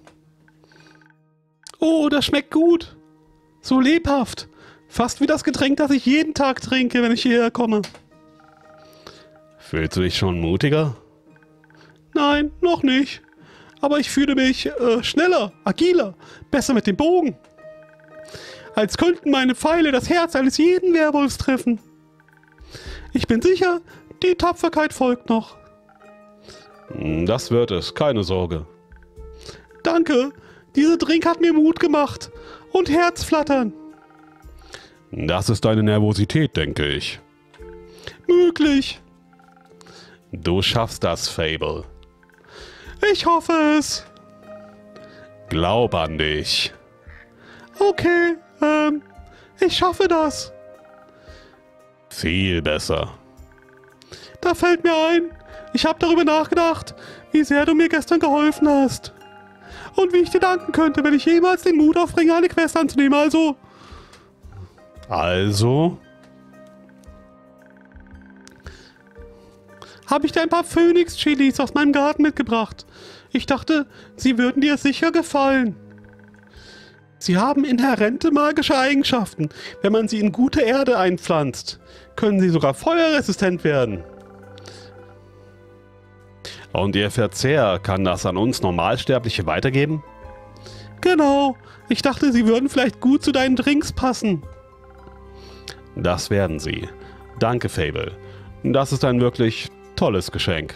[SPEAKER 2] Oh, das schmeckt gut. So lebhaft. Fast wie das Getränk, das ich jeden Tag trinke, wenn ich hierher komme.
[SPEAKER 1] Fühlst du dich schon mutiger?
[SPEAKER 2] Nein, noch nicht. Aber ich fühle mich schneller, agiler, besser mit dem Bogen. Als könnten meine Pfeile das Herz eines jeden Werwolfs treffen. Ich bin sicher, die Tapferkeit folgt noch.
[SPEAKER 1] Das wird es, keine Sorge.
[SPEAKER 2] Danke, dieser Drink hat mir Mut gemacht und Herzflattern.
[SPEAKER 1] Das ist deine Nervosität, denke ich.
[SPEAKER 2] Möglich.
[SPEAKER 1] Du schaffst das, Fable.
[SPEAKER 2] Ich hoffe es.
[SPEAKER 1] Glaub an dich.
[SPEAKER 2] Okay, ich schaffe das.
[SPEAKER 1] Viel besser.
[SPEAKER 2] Da fällt mir ein, ich habe darüber nachgedacht, wie sehr du mir gestern geholfen hast. Und wie ich dir danken könnte, wenn ich jemals den Mut aufbringe, eine Quest anzunehmen, also... Habe ich dir ein paar Phoenix-Chilis aus meinem Garten mitgebracht. Ich dachte, sie würden dir sicher gefallen. Sie haben inhärente magische Eigenschaften. Wenn man sie in gute Erde einpflanzt, können sie sogar feuerresistent werden.
[SPEAKER 1] Und ihr Verzehr kann das an uns Normalsterbliche weitergeben?
[SPEAKER 2] Genau. Ich dachte, sie würden vielleicht gut zu deinen Drinks passen.
[SPEAKER 1] Das werden sie. Danke, Fable. Das ist ein wirklich tolles Geschenk.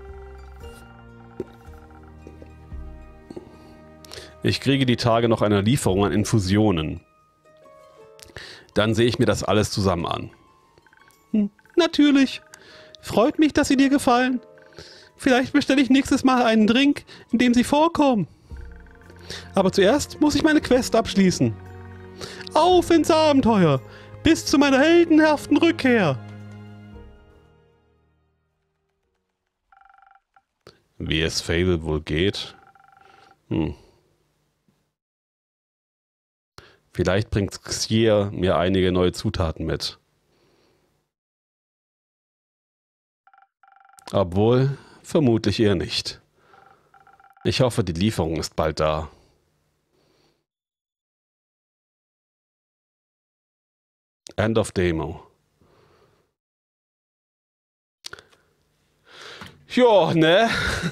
[SPEAKER 1] Ich kriege die Tage noch eine Lieferung an Infusionen. Dann sehe ich mir das alles zusammen an.
[SPEAKER 2] Natürlich. Freut mich, dass sie dir gefallen. Vielleicht bestelle ich nächstes Mal einen Drink, in dem sie vorkommen. Aber zuerst muss ich meine Quest abschließen. Auf ins Abenteuer! Bis zu meiner heldenhaften Rückkehr!
[SPEAKER 1] Wie es Fable wohl geht? Vielleicht bringt Xier mir einige neue Zutaten mit. Obwohl, vermutlich eher nicht. Ich hoffe, die Lieferung ist bald da. End of Demo. Ja, ne?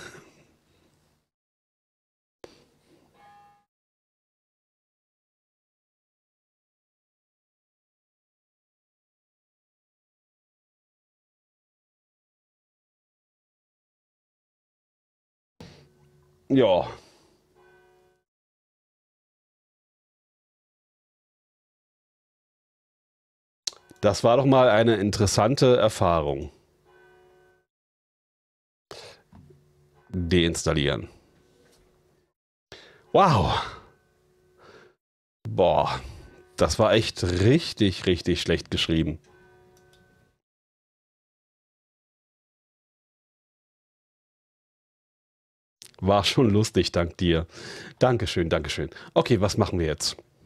[SPEAKER 1] Ja. Das war doch mal eine interessante Erfahrung. Deinstallieren. Wow. Boah. Das war echt richtig, richtig schlecht geschrieben. War schon lustig, dank dir. Dankeschön, Dankeschön. Okay, was machen wir jetzt?